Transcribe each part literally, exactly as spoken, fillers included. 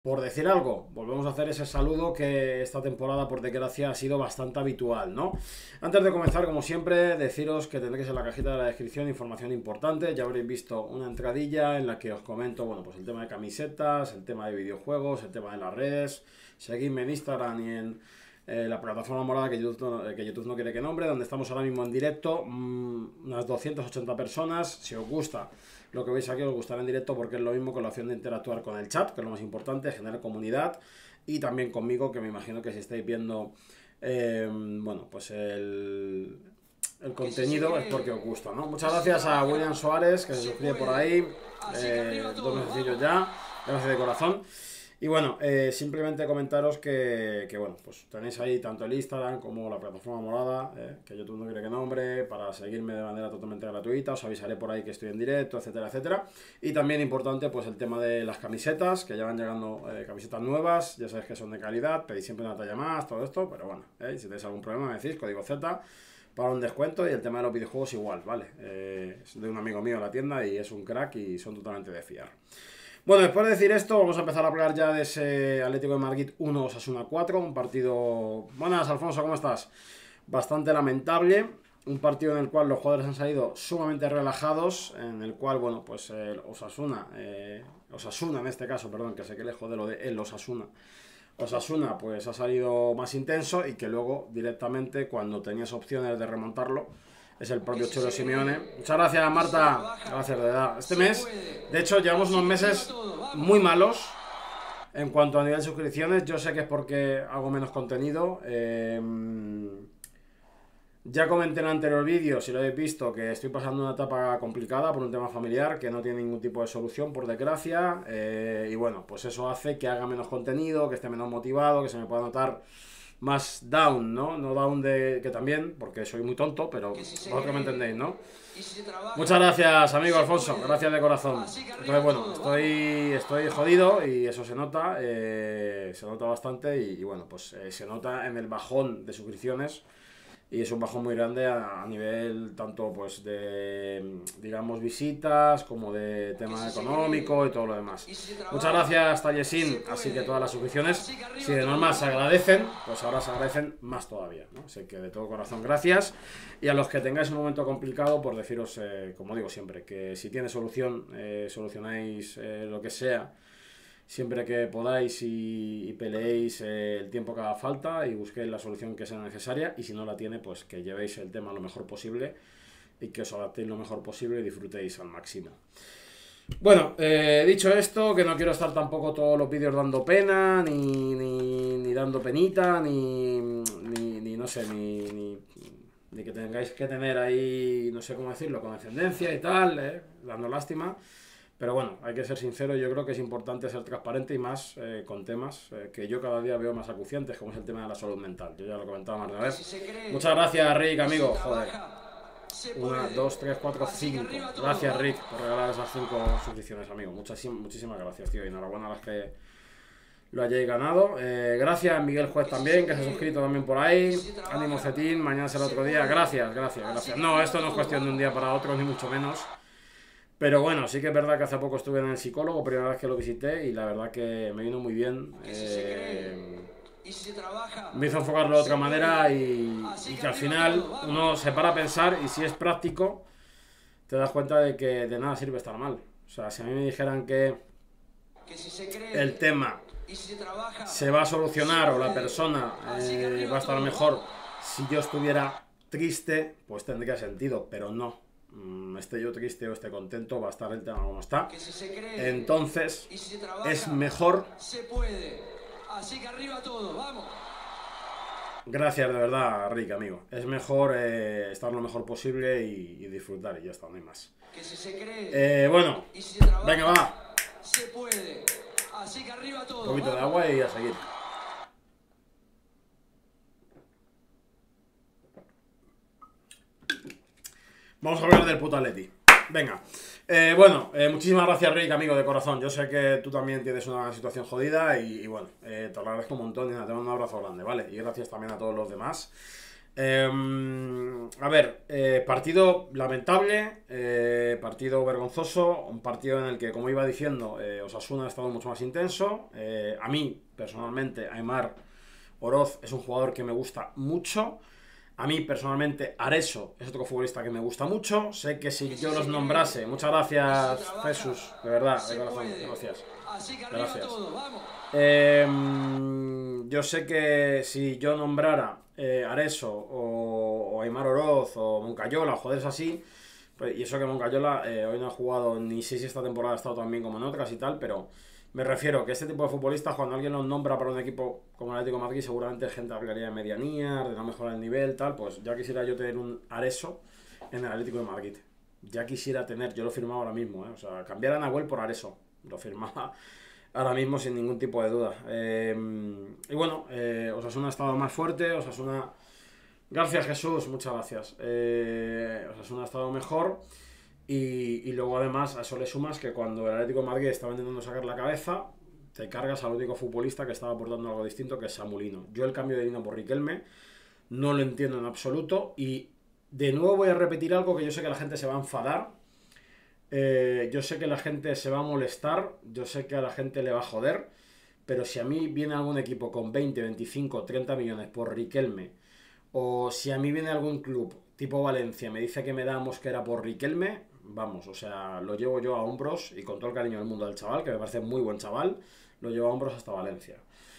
Por decir algo, volvemos a hacer ese saludo que esta temporada, por desgracia, ha sido bastante habitual, ¿no? Antes de comenzar, como siempre, deciros que tendréis en la cajita de la descripción información importante. Ya habréis visto una entradilla en la que os comento, bueno, pues el tema de camisetas, el tema de videojuegos, el tema de las redes. Seguidme en Instagram y en eh, la plataforma morada que YouTube, que YouTube no quiere que nombre, donde estamos ahora mismo en directo, mmm, unas doscientas ochenta personas. Si os gusta lo que veis aquí, os gustará en directo porque es lo mismo con la opción de interactuar con el chat, que es lo más importante, generar comunidad, y también conmigo, que me imagino que si estáis viendo eh, bueno, pues el, el contenido es porque os gusta, ¿no? Muchas gracias a William Suárez, que se suscribe por ahí, eh, dos mesecillos ya, gracias de corazón. Y bueno, eh, simplemente comentaros que, que, bueno, pues tenéis ahí tanto el Instagram como la plataforma morada, eh, que YouTube no quiere que nombre, para seguirme de manera totalmente gratuita. Os avisaré por ahí que estoy en directo, etcétera, etcétera. Y también importante, pues el tema de las camisetas, que ya van llegando eh, camisetas nuevas, ya sabéis que son de calidad, pedís siempre una talla más, todo esto, pero bueno, eh, si tenéis algún problema me decís, código Z, para un descuento. Y el tema de los videojuegos igual, ¿vale? Eh, es de un amigo mío la tienda y es un crack y son totalmente de fiar. Bueno, después de decir esto, vamos a empezar a hablar ya de ese Atlético de Madrid uno, Osasuna cuatro, un partido... Buenas, Alfonso, ¿cómo estás? Bastante lamentable, un partido en el cual los jugadores han salido sumamente relajados, en el cual, bueno, pues el Osasuna, eh, Osasuna en este caso, perdón, que sé que le jode lo de el Osasuna, Osasuna pues ha salido más intenso y que luego directamente cuando tenías opciones de remontarlo, es el propio Cholo Simeone. Muchas gracias, Marta. Gracias, de verdad. Este mes, de hecho, llevamos unos meses muy malos en cuanto a nivel de suscripciones. Yo sé que es porque hago menos contenido. Eh, ya comenté en el anterior vídeo, si lo habéis visto, que estoy pasando una etapa complicada por un tema familiar que no tiene ningún tipo de solución, por desgracia. Eh, y bueno, pues eso hace que haga menos contenido, que esté menos motivado, que se me pueda notar más down, ¿no? No down de que también, porque soy muy tonto, pero vosotros que me entendéis, ¿no? Muchas gracias, amigo Alfonso, gracias de corazón. Entonces, bueno, estoy, estoy jodido y eso se nota, eh, se nota bastante y, y bueno, pues eh, se nota en el bajón de suscripciones. Y es un bajón muy grande a, a nivel tanto pues de, digamos, visitas como de tema económico y todo lo demás. Muchas gracias, Tallesin. Así que todas las suscripciones, si de normal se agradecen, pues ahora se agradecen más todavía, ¿no? Así que de todo corazón gracias. Y a los que tengáis un momento complicado, por deciros, eh, como digo siempre, que si tiene solución, eh, solucionáis eh, lo que sea, siempre que podáis y, y peleéis eh, el tiempo que haga falta y busquéis la solución que sea necesaria, y si no la tiene, pues que llevéis el tema lo mejor posible y que os adaptéis lo mejor posible y disfrutéis al máximo. Bueno, eh, dicho esto, que no quiero estar tampoco todos los vídeos dando pena, ni, ni, ni dando penita, ni, ni, ni no sé, ni, ni, ni que tengáis que tener ahí, no sé cómo decirlo, condescendencia y tal, eh, dando lástima. Pero bueno, hay que ser sincero, yo creo que es importante ser transparente y más eh, con temas eh, que yo cada día veo más acuciantes, como es el tema de la salud mental. Yo ya lo comentaba más de una vez. Muchas gracias, Rick, amigo. Joder. Una, dos, tres, cuatro, cinco. Gracias, Rick, por regalar esas cinco suscripciones, amigo. Muchas, muchísimas gracias, tío. Y enhorabuena a las que lo hayáis ganado. Eh, gracias, Miguel Juez también, que se ha suscrito también por ahí. Ánimo, Cetín, mañana será otro día. Gracias, gracias, gracias. No, esto no es cuestión de un día para otro, ni mucho menos. Pero bueno, sí que es verdad que hace poco estuve en el psicólogo, primera vez que lo visité, y la verdad que me vino muy bien. Eh, me hizo enfocarlo de otra manera y, y que al final uno se para a pensar, y si es práctico, te das cuenta de que de nada sirve estar mal. O sea, si a mí me dijeran que el tema se va a solucionar o la persona eh, va a estar mejor si yo estuviera triste, pues tendría sentido, pero no. Esté yo triste o esté contento, va a estar el tema como está. Entonces es mejor. Gracias de verdad, Rick, amigo. Es mejor eh, estar lo mejor posible y, y disfrutar, y ya está, no hay más. Eh, bueno, venga, va. Un poquito de agua y a seguir. Vamos a hablar del puto Atleti. Venga. Eh, bueno, eh, muchísimas gracias, Rick, amigo de corazón. Yo sé que tú también tienes una situación jodida y, y bueno, eh, te lo agradezco un montón y nada, te mando un abrazo grande, ¿vale? Y gracias también a todos los demás. Eh, a ver, eh, partido lamentable, eh, partido vergonzoso, un partido en el que, como iba diciendo, eh, Osasuna ha estado mucho más intenso. Eh, a mí, personalmente, Aimar Oroz es un jugador que me gusta mucho. A mí, personalmente, Areso es otro futbolista que me gusta mucho. Sé que si yo los nombrase... Muchas gracias, Jesús, de verdad, de corazón, gracias. Gracias. Eh, yo sé que si yo nombrara eh, Areso o, o Aimar Oroz o Moncayola o joderes así, pues, y eso que Moncayola eh, hoy no ha jugado ni sé si esta temporada ha estado tan bien como en otras y tal, pero me refiero que este tipo de futbolistas, cuando alguien los nombra para un equipo como el Atlético de Madrid, seguramente gente hablaría de medianía, de no mejorar el nivel, tal. Pues ya quisiera yo tener un Areso en el Atlético de Madrid. Ya quisiera tener, yo lo firmaba ahora mismo, ¿eh? O sea, cambiar a Nahuel por Areso. Lo firmaba ahora mismo sin ningún tipo de duda. Eh, y bueno, eh, Osasuna ha estado más fuerte, Osasuna... Gracias, Jesús, muchas gracias. Eh, Osasuna ha estado mejor. Y, y luego además a eso le sumas que cuando el Atlético de Madrid estaba intentando sacar la cabeza, te cargas al único futbolista que estaba aportando algo distinto, que es Samu Lino. Yo el cambio de Lino por Riquelme no lo entiendo en absoluto. Y de nuevo voy a repetir algo que yo sé que la gente se va a enfadar. Eh, yo sé que la gente se va a molestar. Yo sé que a la gente le va a joder. Pero si a mí viene algún equipo con veinte, veinticinco, treinta millones por Riquelme, o si a mí viene algún club tipo Valencia, me dice que me da Mosquera por Riquelme, vamos, o sea, lo llevo yo a hombros y con todo el cariño del mundo al chaval, que me parece muy buen chaval, lo llevo a hombros hasta Valencia.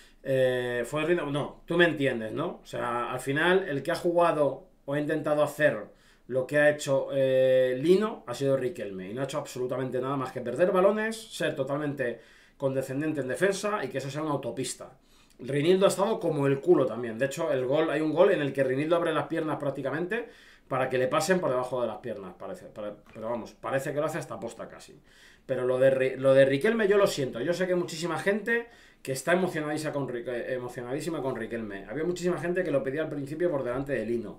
Eh, fue el... No, tú me entiendes, ¿no? O sea, al final el que ha jugado o ha intentado hacer lo que ha hecho eh, Lino ha sido Riquelme y no ha hecho absolutamente nada más que perder balones, ser totalmente condescendente en defensa y que eso sea una autopista. Rinildo ha estado como el culo también. De hecho, el gol, hay un gol en el que Rinildo abre las piernas prácticamente para que le pasen por debajo de las piernas, parece. Pero vamos, parece que lo hace hasta posta casi. Pero lo de, lo de Riquelme yo lo siento. Yo sé que hay muchísima gente que está emocionadísima con, emocionadísima con Riquelme. Había muchísima gente que lo pedía al principio por delante de Lino.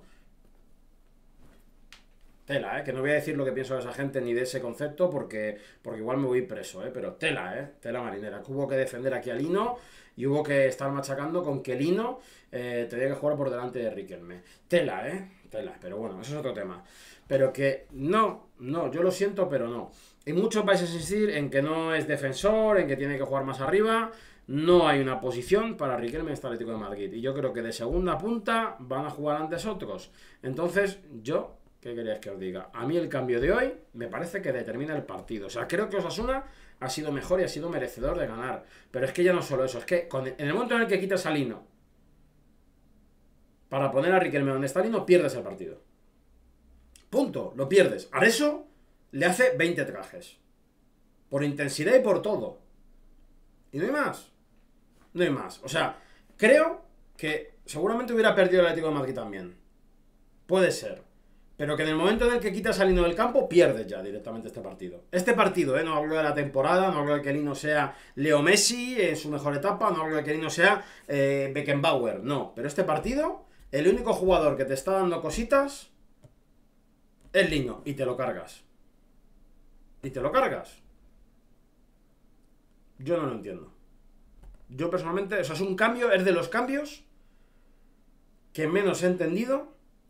Tela, ¿eh? Que no voy a decir lo que pienso de esa gente ni de ese concepto porque, porque igual me voy preso, ¿eh? Pero tela, ¿eh? Tela marinera. Que hubo que defender aquí a Lino y hubo que estar machacando con que Lino eh, tenía que jugar por delante de Riquelme. Tela, ¿eh? Tela. Pero bueno, eso es otro tema. Pero que no, no, yo lo siento, pero no. Y muchos vais a insistir en que no es defensor, en que tiene que jugar más arriba. No hay una posición para Riquelme en este Atlético de Madrid. Y yo creo que de segunda punta van a jugar antes otros. Entonces, yo... ¿Qué queréis que os diga? A mí el cambio de hoy me parece que determina el partido. O sea, creo que Osasuna ha sido mejor y ha sido merecedor de ganar. Pero es que ya no solo eso, es que con el, en el momento en el que quitas a Lino para poner a Riquelme donde está Lino, pierdes el partido. Punto, lo pierdes. A eso le hace veinte trajes. Por intensidad y por todo. Y no hay más. No hay más. O sea, creo que seguramente hubiera perdido el Atlético de Madrid también. Puede ser. Pero que en el momento en el que quitas a Lino del campo, pierdes ya directamente este partido. Este partido, ¿eh? No hablo de la temporada, no hablo de que Lino sea Leo Messi en su mejor etapa, no hablo de que Lino sea eh, Beckenbauer, no. Pero este partido, el único jugador que te está dando cositas es Lino y te lo cargas. Y te lo cargas. Yo no lo entiendo. Yo personalmente, eso es un cambio, es de los cambios que menos he entendido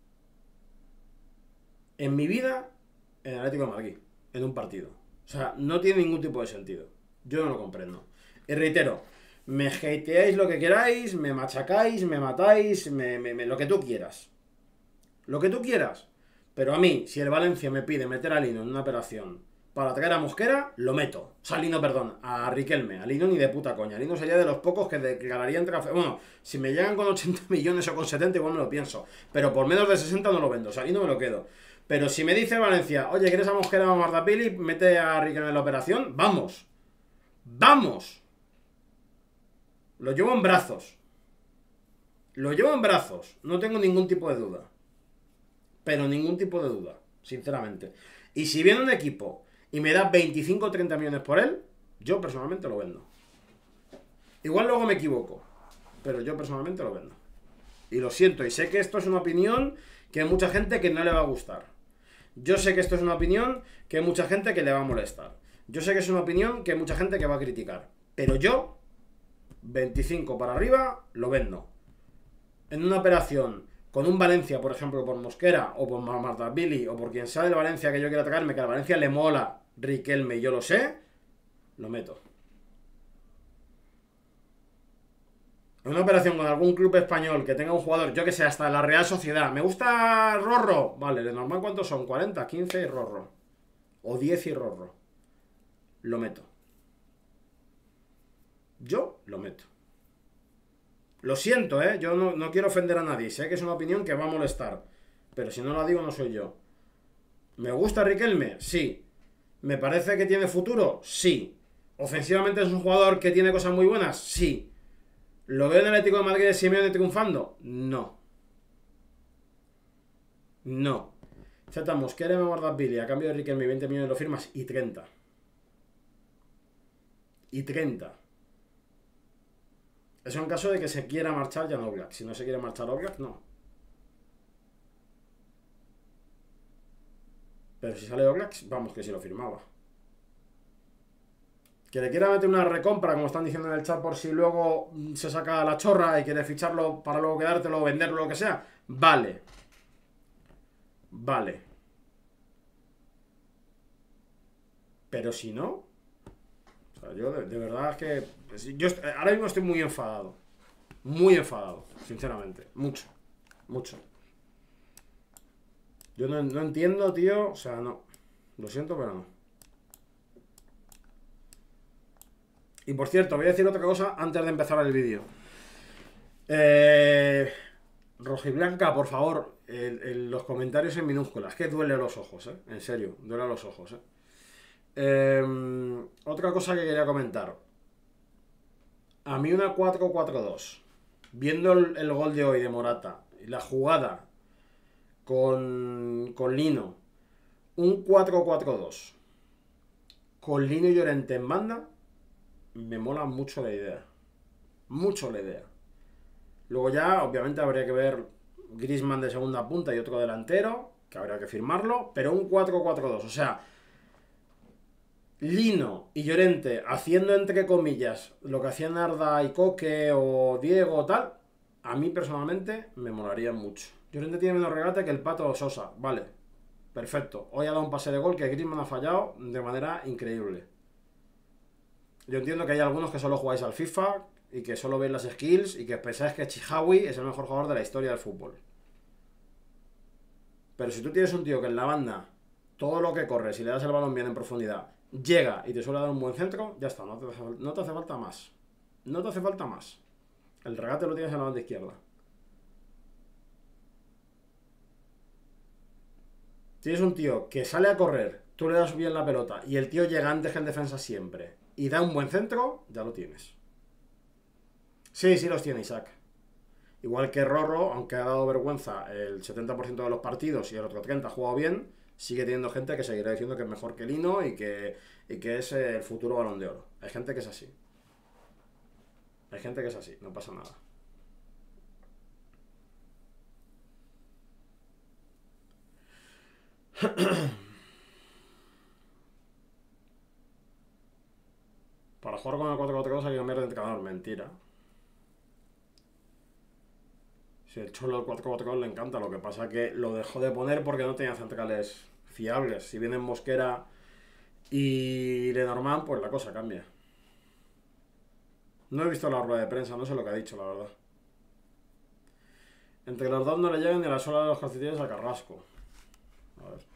en mi vida en el Atlético de Madrid, en un partido. O sea, no tiene ningún tipo de sentido. Yo no lo comprendo. Y reitero, me hateáis lo que queráis, me machacáis, me matáis, me, me, me, lo que tú quieras. Lo que tú quieras. Pero a mí, si el Valencia me pide meter a Lino en una operación para traer a Mosquera, lo meto. O sea, a Lino, perdón, a Riquelme. A Lino ni de puta coña. Lino sería de los pocos que declararían transfer... Bueno, si me llegan con ochenta millones o con setenta, igual me lo pienso. Pero por menos de sesenta no lo vendo. O sea, a Lino me lo quedo. Pero si me dice Valencia, oye, ¿quieres a Mosquera o a Mardapili? Mete a Riquelme en la operación. ¡Vamos! ¡Vamos! Lo llevo en brazos. Lo llevo en brazos. No tengo ningún tipo de duda. Pero ningún tipo de duda, sinceramente. Y si viene un equipo y me da veinticinco o treinta millones por él, yo personalmente lo vendo. Igual luego me equivoco, pero yo personalmente lo vendo. Y lo siento, y sé que esto es una opinión que hay mucha gente que no le va a gustar. Yo sé que esto es una opinión que hay mucha gente que le va a molestar. Yo sé que es una opinión que hay mucha gente que va a criticar. Pero yo, veinticinco para arriba, lo vendo. En una operación con un Valencia, por ejemplo, por Mosquera, o por Martashvili, o por quien sea del Valencia que yo quiera atacarme, que al Valencia le mola Riquelme y yo lo sé, lo meto. En una operación con algún club español que tenga un jugador, yo que sé, hasta la Real Sociedad, ¿me gusta Rorro? Vale, de normal, ¿cuántos son? cuarenta, quince y Rorro. O diez y Rorro. Lo meto. Yo lo meto. Lo siento, ¿eh? Yo no, no quiero ofender a nadie. Sé que es una opinión que va a molestar. Pero si no la digo, no soy yo. ¿Me gusta Riquelme? Sí. ¿Me parece que tiene futuro? Sí. ¿Ofensivamente es un jugador que tiene cosas muy buenas? Sí. ¿Lo veo en el Atlético de Madrid de Simeone triunfando? No. No. Z Mosquera me guarda Billy. A cambio de Riquelme veinte millones lo firmas y treinta. Y treinta. Eso en caso de que se quiera marchar Jan Oblak. Si no se quiere marchar Oblak, no. Pero si sale Oblak, vamos que si lo firmaba. Que le quiera meter una recompra, como están diciendo en el chat, por si luego se saca la chorra y quiere ficharlo para luego quedártelo, venderlo, lo que sea. Vale. Vale. Pero si no... O sea, yo de, de verdad es que... Yo ahora mismo estoy muy enfadado. Muy enfadado, sinceramente. Mucho. Mucho. Yo no, no entiendo, tío. O sea, no. Lo siento, pero no. Y por cierto, voy a decir otra cosa antes de empezar el vídeo. Eh, Rojiblanca, por favor, el, el, los comentarios en minúsculas. Que duele los ojos, ¿eh? En serio, duele los ojos, ¿eh? Eh, otra cosa que quería comentar. A mí una cuatro cuatro dos. Viendo el, el gol de hoy de Morata y la jugada con, con Lino, un cuatro cuatro dos con Lino y Llorente en banda, me mola mucho la idea. Mucho la idea. Luego ya, obviamente, habría que ver Griezmann de segunda punta y otro delantero, que habría que firmarlo, pero un cuatro cuatro dos. O sea, Lino y Llorente haciendo entre comillas lo que hacían Arda y Coque o Diego o tal, a mí personalmente me molaría mucho. Llorente tiene menos regate que el Pato Sosa, vale, perfecto. Hoy ha dado un pase de gol que Griezmann ha fallado de manera increíble. Yo entiendo que hay algunos que solo jugáis al FIFA y que solo veis las skills y que pensáis que Chihawi es el mejor jugador de la historia del fútbol. Pero si tú tienes un tío que en la banda todo lo que corre, si le das el balón bien en profundidad, llega y te suele dar un buen centro, ya está, no te, no te hace falta más. No te hace falta más. El regate lo tienes en la banda izquierda. Tienes un tío que sale a correr, tú le das bien la pelota y el tío llega antes que en defensa siempre y da un buen centro, ya lo tienes. Sí, sí los tiene Isaac. Igual que Rorro, aunque ha dado vergüenza el setenta por ciento de los partidos y el otro treinta por ciento ha jugado bien, sigue teniendo gente que seguirá diciendo que es mejor que Lino y que, y que es el futuro Balón de Oro. Hay gente que es así. Hay gente que es así, no pasa nada. Para jugar con el cuatro cuatro dos hay que cambiar de entrenador. Mentira. Si el Cholo del cuatro cuatro dos le encanta, lo que pasa que lo dejó de poner porque no tenía centrales fiables. Si vienen Mosquera y Lenormand, pues la cosa cambia. No he visto la rueda de prensa, no sé lo que ha dicho, la verdad. Entre los dos no le llegan ni la sola de los calcetines a Carrasco. A ver.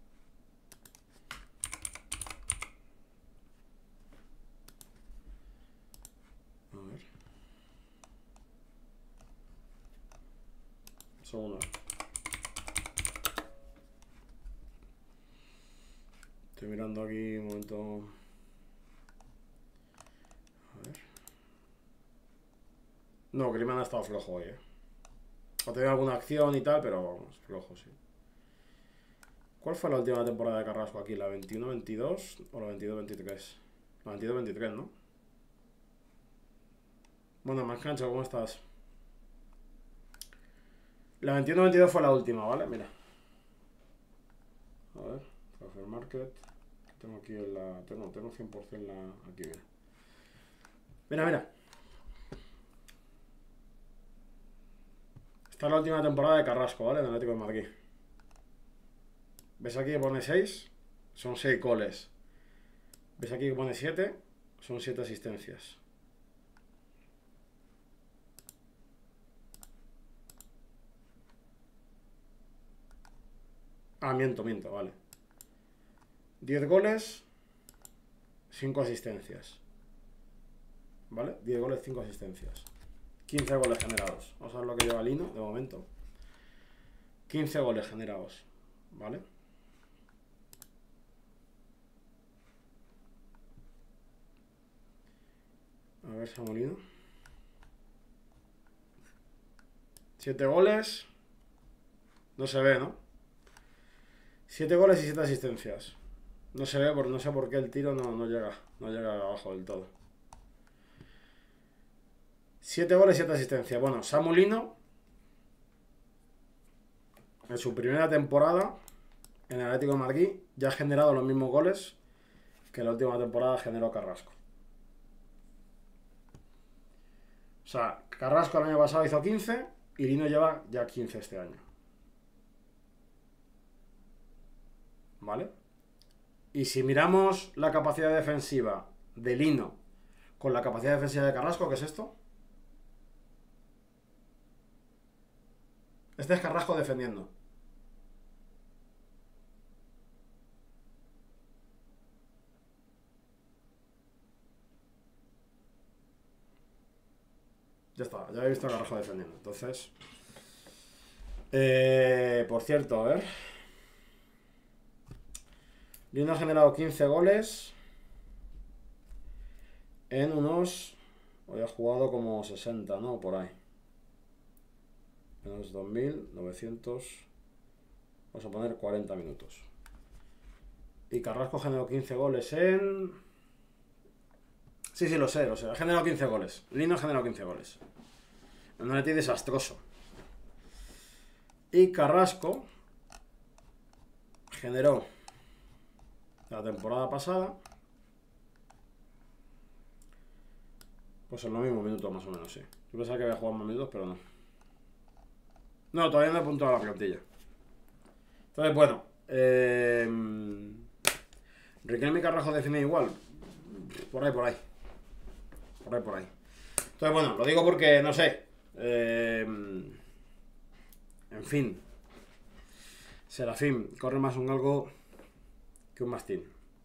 A ver. Segundo. Estoy mirando aquí un momento. A ver. No, Griezmann ha estado flojo hoy, eh. Ha tenido alguna acción y tal, pero vamos, flojo, sí. ¿Cuál fue la última temporada de Carrasco aquí? ¿La veintiuno veintidós o la veintidós veintitrés? La veintidós veintitrés, ¿no? Bueno, Mancancho, ¿cómo estás? La veintiuno veintidós fue la última, ¿vale? Mira. A ver, Transfer Market. Tengo aquí en la... Tengo, tengo cien por ciento la... Aquí, mira. Mira, mira. Esta es la última temporada de Carrasco, ¿vale? En el Atlético de Madrid. ¿Ves aquí que pone seis? Son seis goles. ¿Ves aquí que pone siete? Son siete asistencias. Ah, miento, miento, vale. diez goles, cinco asistencias. ¿Vale? diez goles, cinco asistencias. quince goles generados. Vamos a ver lo que lleva Lino de momento. quince goles generados. ¿Vale? A ver, Samolino. siete goles. No se ve, ¿no? siete goles y siete asistencias. No se ve, porque no sé por qué el tiro no, no llega. No llega abajo del todo. siete goles y siete asistencias. Bueno, Samolino, en su primera temporada en el Atlético de Madrid, ya ha generado los mismos goles que la última temporada generó Carrasco. O sea, Carrasco el año pasado hizo quince y Lino lleva ya quince este año. ¿Vale? Y si miramos la capacidad defensiva de Lino con la capacidad defensiva de Carrasco, ¿qué es esto? Este es Carrasco defendiendo. Ya está, ya he visto a Carrasco defendiendo. Entonces, eh, por cierto, a ver. Lino ha generado quince goles en unos... Hoy ha jugado como sesenta, ¿no? Por ahí. Menos dos mil novecientos. Vamos a poner cuarenta minutos. Y Carrasco generó quince goles en... Sí, sí, lo sé, lo sé. Ha generado quince goles. Lino ha generado quince goles. Un Atleti desastroso. Y Carrasco generó la temporada pasada pues en los mismos minutos más o menos, sí. Yo pensaba que había jugado más minutos, pero no. No, todavía no he apuntado a la plantilla. Entonces, bueno, eh, Riquelme y Carrasco definen igual. Por ahí, por ahí. Por ahí, por ahí. Entonces, bueno, lo digo porque, no sé. Eh, en fin. Serafín corre más un galgo que un mastín.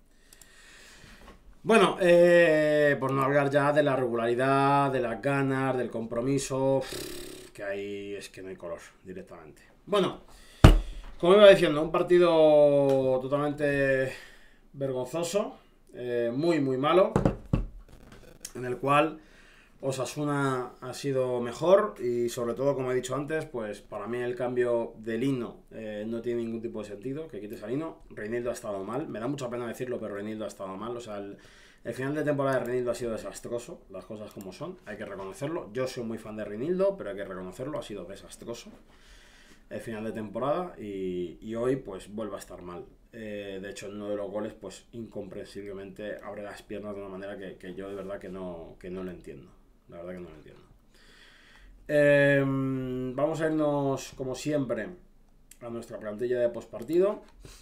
Bueno, eh, por no hablar ya de la regularidad, de las ganas, del compromiso, que ahí es que no hay color directamente. Bueno, como iba diciendo, un partido totalmente vergonzoso, eh, muy muy malo, en el cual Osasuna ha sido mejor y sobre todo, como he dicho antes, pues para mí el cambio de Lino eh, no tiene ningún tipo de sentido, que quites a Lino. Reinildo ha estado mal, me da mucha pena decirlo, pero Reinildo ha estado mal, o sea, el, el final de temporada de Reinildo ha sido desastroso, las cosas como son, hay que reconocerlo. Yo soy muy fan de Reinildo, pero hay que reconocerlo, ha sido desastroso el final de temporada y, y hoy pues vuelve a estar mal. Eh, de hecho, en uno de los goles pues incomprensiblemente abre las piernas de una manera que, que yo de verdad que no, que no lo entiendo. La verdad que no lo entiendo. Eh, vamos a irnos, como siempre, a nuestra plantilla de postpartido,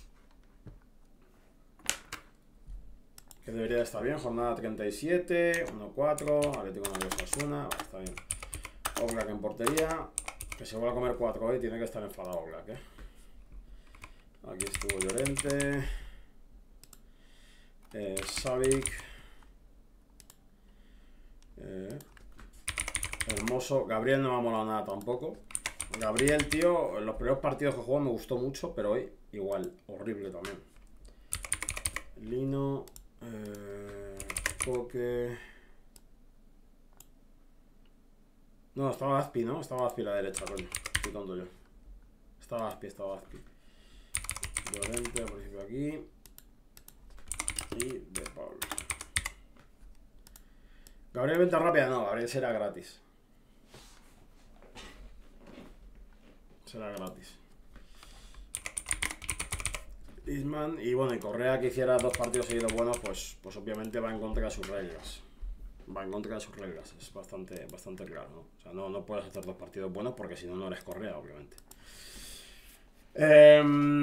que debería de estar bien. Jornada treinta y siete, uno cuatro, Atlético de Osasuna, vale, está bien. Oblak en portería, que se vuelve a comer cuatro hoy, tiene que estar enfadado Oblak, ¿eh? Aquí estuvo Llorente, eh, Savic, eh, Hermoso. Gabriel no me ha molado nada tampoco. Gabriel, tío, en los primeros partidos que jugó me gustó mucho, pero hoy igual, horrible también. Lino, eh, Coque. No, estaba Azpi, ¿no? Estaba Azpi a la derecha, coño. Estoy tonto yo. Estaba Azpi, estaba Azpi. Llorente, al principio aquí. Y De Paul. Gabriel venta rápida, no, Gabriel será gratis. Será gratis. Isman y bueno, y Correa, que hiciera dos partidos seguidos buenos, pues, pues obviamente va en contra de sus reglas. va en contra de sus reglas. Es bastante, bastante claro, ¿no? O sea, no, no puedes hacer dos partidos buenos porque si no, no eres Correa, obviamente. Eh...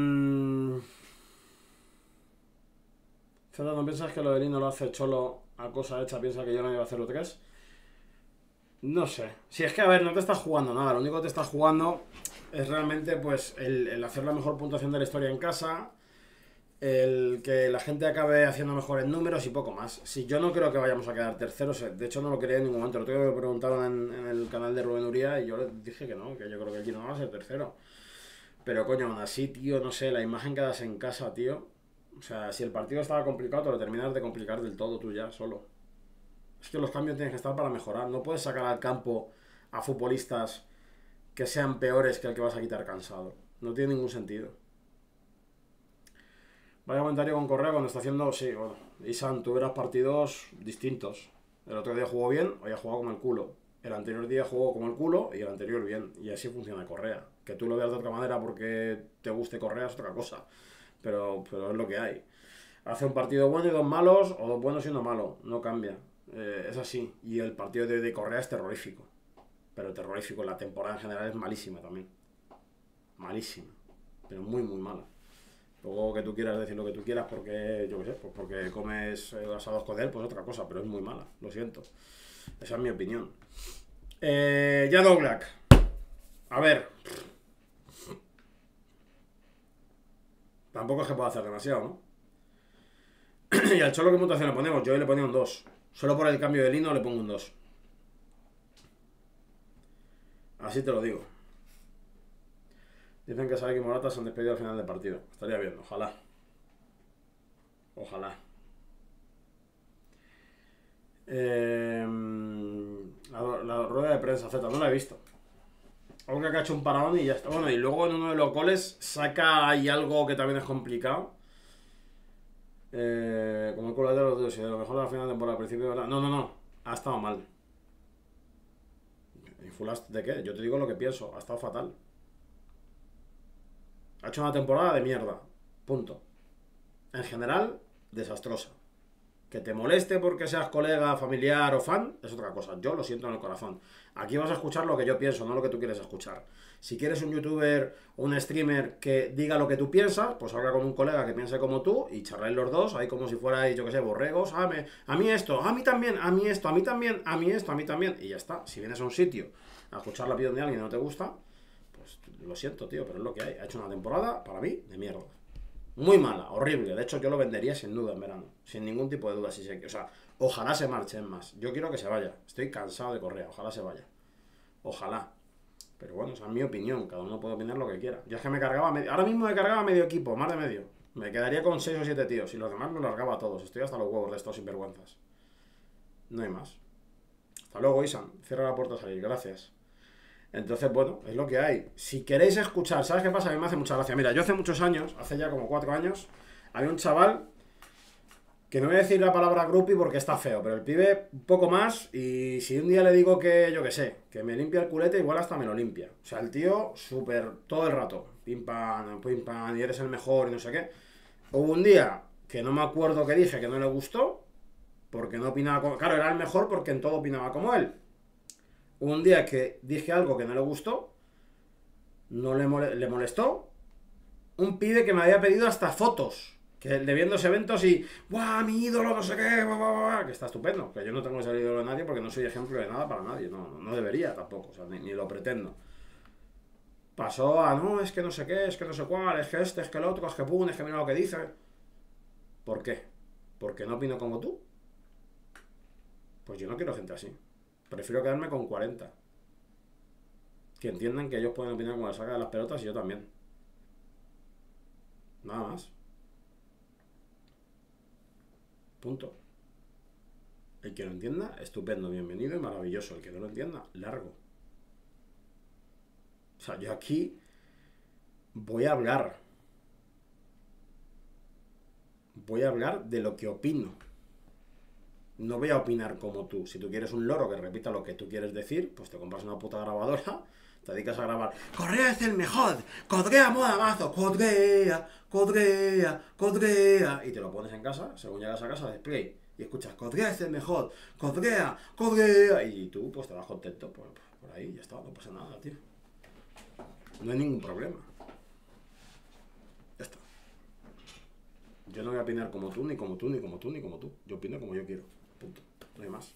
¿No piensas que lo de Lino lo hace Cholo a cosa hecha? ¿Piensa que yo no iba a hacerlo tres? No sé. Si es que, a ver, no te estás jugando nada. Lo único que te estás jugando es realmente, pues, el, el hacer la mejor puntuación de la historia en casa, el que la gente acabe haciendo mejores números y poco más. Si yo no creo que vayamos a quedar terceros, de hecho no lo quería en ningún momento. Lo otro día me preguntaron en, en el canal de Rubén Uría y yo les dije que no, que yo creo que aquí no va a ser tercero. Pero coño, aún así, tío, no sé, la imagen que das en casa, tío. O sea, si el partido estaba complicado, te lo terminas de complicar del todo tú ya, solo. Es que los cambios tienen que estar para mejorar. No puedes sacar al campo a futbolistas que sean peores que el que vas a quitar cansado. No tiene ningún sentido. Vaya comentario con Correa cuando está haciendo... Sí, bueno. Isan, tú verás partidos distintos. El otro día jugó bien, hoy ha jugado como el culo. El anterior día jugó como el culo y el anterior bien. Y así funciona Correa. Que tú lo veas de otra manera porque te guste Correa es otra cosa. Pero, pero es lo que hay. Hace un partido bueno y dos malos, o dos buenos y uno malo. No cambia. Eh, es así. Y el partido de, de Correa es terrorífico. Pero terrorífico. La temporada en general es malísima también. Malísima. Pero muy, muy mala. Luego que tú quieras decir lo que tú quieras porque, yo qué sé, pues porque comes eh, asados con él, pues otra cosa, pero es muy mala, lo siento. Esa es mi opinión. Eh, ya Douglas. A ver. Tampoco es que pueda hacer demasiado, ¿no? Y al Cholo, ¿qué puntuación le ponemos? Yo hoy le ponía un dos. Solo por el cambio de lino le pongo un dos. Así te lo digo. Dicen que Sadik y Morata se han despedido al final del partido. Estaría bien, ojalá. Ojalá. Eh, la, la rueda de prensa Z, no la he visto. Aunque ha hecho un parón y ya está. Bueno, y luego en uno de los goles saca ahí algo que también es complicado. Eh, como el culo de los dos, y de lo mejor de la final de temporada, al principio de verdad. No, no, no. Ha estado mal. ¿Y fulas de qué? Yo te digo lo que pienso. Ha estado fatal. Ha hecho una temporada de mierda. Punto. En general, desastrosa. Que te moleste porque seas colega, familiar o fan, es otra cosa. Yo lo siento en el corazón. Aquí vas a escuchar lo que yo pienso, no lo que tú quieres escuchar. Si quieres un youtuber o un streamer que diga lo que tú piensas, pues habla con un colega que piense como tú y charláis los dos, ahí como si fuerais, yo que sé, borregos. Ah, me, a mí esto, a mí también, a mí esto, a mí también, a mí esto, a mí también. Y ya está. Si vienes a un sitio a escuchar la opinión de alguien y no te gusta, pues lo siento, tío, pero es lo que hay. Ha hecho una temporada, para mí, de mierda. Muy mala, horrible. De hecho, yo lo vendería sin duda en verano. Sin ningún tipo de duda. Si se, o sea, ojalá se marche, en más. Yo quiero que se vaya. Estoy cansado de Correa. Ojalá se vaya. Ojalá. Pero bueno, esa es mi opinión. Cada uno puede opinar lo que quiera. Yo es que me cargaba medio... Ahora mismo me cargaba medio equipo, más de medio. Me quedaría con seis o siete tíos. Y los demás me largaba a todos. Estoy hasta los huevos de estos sinvergüenzas. No hay más. Hasta luego, Isan. Cierra la puerta a salir. Gracias. Entonces, bueno, es lo que hay. Si queréis escuchar, ¿sabes qué pasa? A mí me hace mucha gracia. Mira, yo hace muchos años, hace ya como cuatro años, había un chaval que no voy a decir la palabra groupie porque está feo, pero el pibe un poco más, y si un día le digo que, yo qué sé, que me limpia el culete, igual hasta me lo limpia. O sea, el tío, súper, todo el rato, pim pam, pim pam, y eres el mejor y no sé qué. Hubo un día que no me acuerdo que dije que no le gustó, porque no opinaba como... Claro, era el mejor porque en todo opinaba como él. Un día que dije algo que no le gustó, no le, mole, le molestó, un pibe que me había pedido hasta fotos, que de viendo eventos y, ¡guau, mi ídolo, no sé qué! Buah, buah, buah", que está estupendo, que yo no tengo que ser ídolo de nadie porque no soy ejemplo de nada para nadie, no, no debería tampoco, o sea, ni, ni lo pretendo. Pasó a, no, es que no sé qué, es que no sé cuál, es que este, es que el otro, es que pum, es que mira lo que dice. ¿Por qué? ¿Porque no opino como tú? Pues yo no quiero gente así. Prefiero quedarme con cuarenta. Que entiendan que ellos pueden opinar como la saca de las pelotas y yo también. Nada más. Punto. El que lo entienda, estupendo, bienvenido y maravilloso. El que no lo entienda, largo. O sea, yo aquí voy a hablar. Voy a hablar de lo que opino. No voy a opinar como tú. Si tú quieres un loro que repita lo que tú quieres decir, pues te compras una puta grabadora, te dedicas a grabar. Correa es el mejor. Correa moda mazo. Correa, Correa, Correa. Y te lo pones en casa, según llegas a casa, display. y escuchas, Codrea es el mejor, Codrea, Codrea, y tú pues te vas contento, pues, por ahí, ya está, no pasa nada, tío. No hay ningún problema. Ya está. Yo no voy a opinar como tú, ni como tú, ni como tú, ni como tú. Yo opino como yo quiero. Punto. No hay más.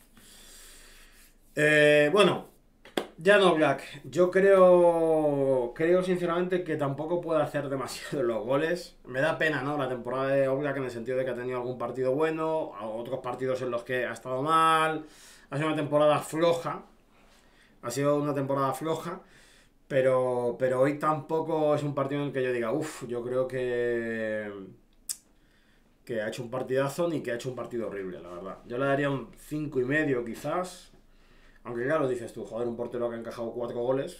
Eh, bueno, ya no Black. Yo creo, creo sinceramente que tampoco puede hacer demasiado los goles. Me da pena, ¿no? La temporada de Oblak en el sentido de que ha tenido algún partido bueno, otros partidos en los que ha estado mal. Ha sido una temporada floja. Ha sido una temporada floja. Pero, pero hoy tampoco es un partido en el que yo diga, uff, yo creo que, que ha hecho un partidazo ni que ha hecho un partido horrible, la verdad. Yo le daría un cinco y medio quizás. Aunque claro, dices tú, joder, un portero que ha encajado cuatro goles.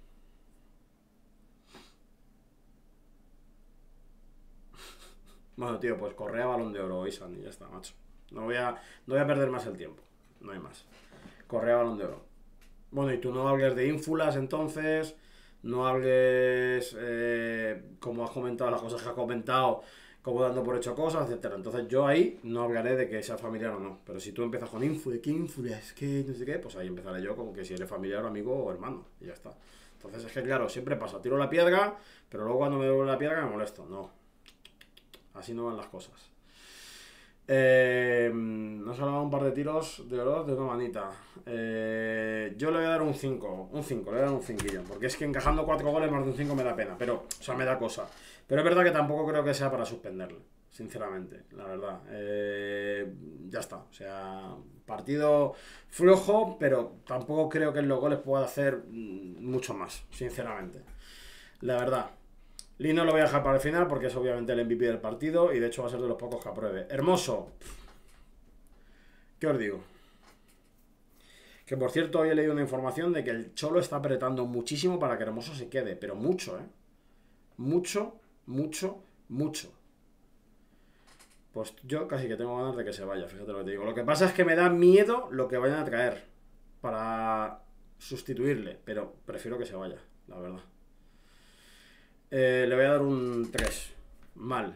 Bueno, tío, pues Correa, Balón de Oro, Isan, y ya está, macho. No voy a, no voy a perder más el tiempo. No hay más. Correa, Balón de Oro. Bueno, y tú no hables de ínfulas, entonces. No hables, eh, como has comentado, las cosas que has comentado, como dando por hecho cosas, etcétera. Entonces yo ahí no hablaré de que sea familiar o no. Pero si tú empiezas con ínfulas, ¿qué ínfulas? ¿Qué no sé qué? Pues ahí empezaré yo como que si eres familiar, amigo o hermano. Y ya está. Entonces es que claro, siempre pasa, tiro la piedra, pero luego cuando me devuelve la piedra me molesto. No. Así no van las cosas. Eh, nos ha dado un par de tiros de oro de una manita. Eh, yo le voy a dar un cinco. Un cinco, le voy a dar un cinco. Porque es que encajando cuatro goles más de un cinco me da pena. Pero, o sea, me da cosa. Pero es verdad que tampoco creo que sea para suspenderle. Sinceramente, la verdad. Eh, ya está. O sea, partido flojo, pero tampoco creo que en los goles pueda hacer mucho más. Sinceramente. La verdad. Lino lo voy a dejar para el final porque es obviamente el M V P del partido y de hecho va a ser de los pocos que apruebe. Hermoso. ¿Qué os digo? Que por cierto hoy he leído una información de que el Cholo está apretando muchísimo para que Hermoso se quede, pero mucho, ¿eh? Mucho, mucho, mucho. Pues yo casi que tengo ganas de que se vaya, fíjate lo que te digo. Lo que pasa es que me da miedo lo que vayan a traer para sustituirle, pero prefiero que se vaya, la verdad. Eh, le voy a dar un tres. Mal.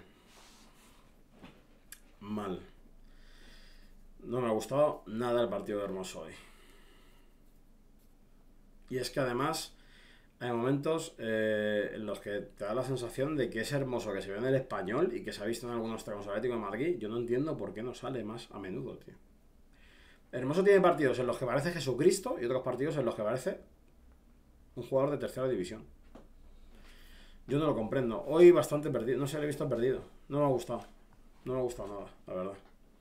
Mal. No me ha gustado nada el partido de Hermoso hoy. Y es que además hay momentos eh, en los que te da la sensación de que es Hermoso que se ve en el Español y que se ha visto en algunos tramos Atlético de Madrid. Yo no entiendo por qué no sale más a menudo, tío. Hermoso tiene partidos en los que parece Jesucristo y otros partidos en los que parece un jugador de tercera división. Yo no lo comprendo. Hoy bastante perdido. No se le he visto perdido. No me ha gustado. No me ha gustado nada, la verdad.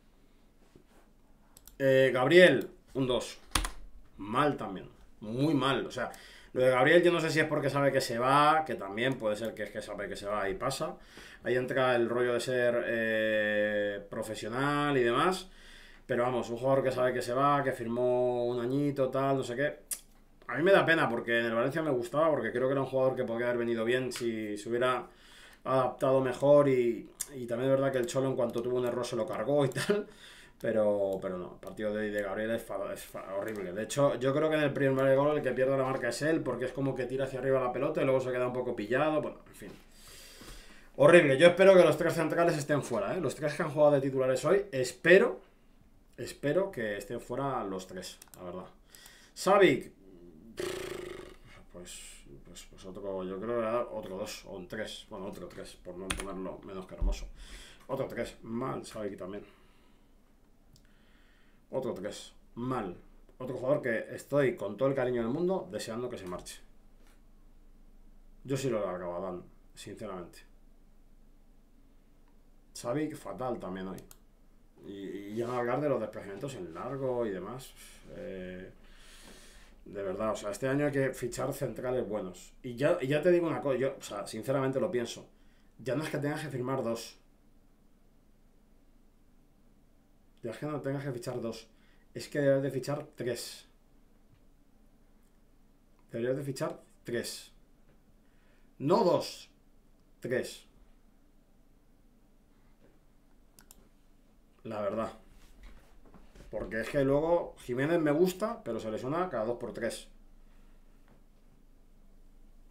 Eh, Gabriel, un dos. Mal también. Muy mal. O sea, lo de Gabriel yo no sé si es porque sabe que se va, que también puede ser que es que sabe que se va y pasa. Ahí entra el rollo de ser eh, profesional y demás. Pero vamos, un jugador que sabe que se va, que firmó un añito, tal, no sé qué. A mí me da pena porque en el Valencia me gustaba, porque creo que era un jugador que podría haber venido bien si se hubiera adaptado mejor y, y también es verdad que el Cholo en cuanto tuvo un error se lo cargó y tal, pero, pero no, el partido de, de Gabriel es, es horrible. De hecho, yo creo que en el primer gol el que pierde la marca es él, porque es como que tira hacia arriba la pelota y luego se queda un poco pillado, bueno, en fin. Horrible, yo espero que los tres centrales estén fuera, ¿eh? Los tres que han jugado de titulares hoy, espero, espero que estén fuera los tres, la verdad. Savic, pues, pues, pues otro, yo creo que era otro dos o un tres, bueno, otro tres, por no ponerlo menos que Hermoso. Otro tres, mal, Savic también. Otro tres, mal. Otro jugador que estoy con todo el cariño del mundo deseando que se marche. Yo sí lo largaba dando, sinceramente. Savic fatal también hoy. Y, y ya no hablar de los desplazamientos en largo y demás. Eh, de verdad, o sea, este año hay que fichar centrales buenos. Y ya, y ya te digo una cosa, yo, o sea, sinceramente lo pienso. Ya no es que tengas que firmar dos. Ya es que no tengas que fichar dos. Es que deberías de fichar tres. Deberías de fichar tres. No dos. Tres. La verdad. Porque es que luego Jiménez me gusta, pero se lesiona cada dos por tres.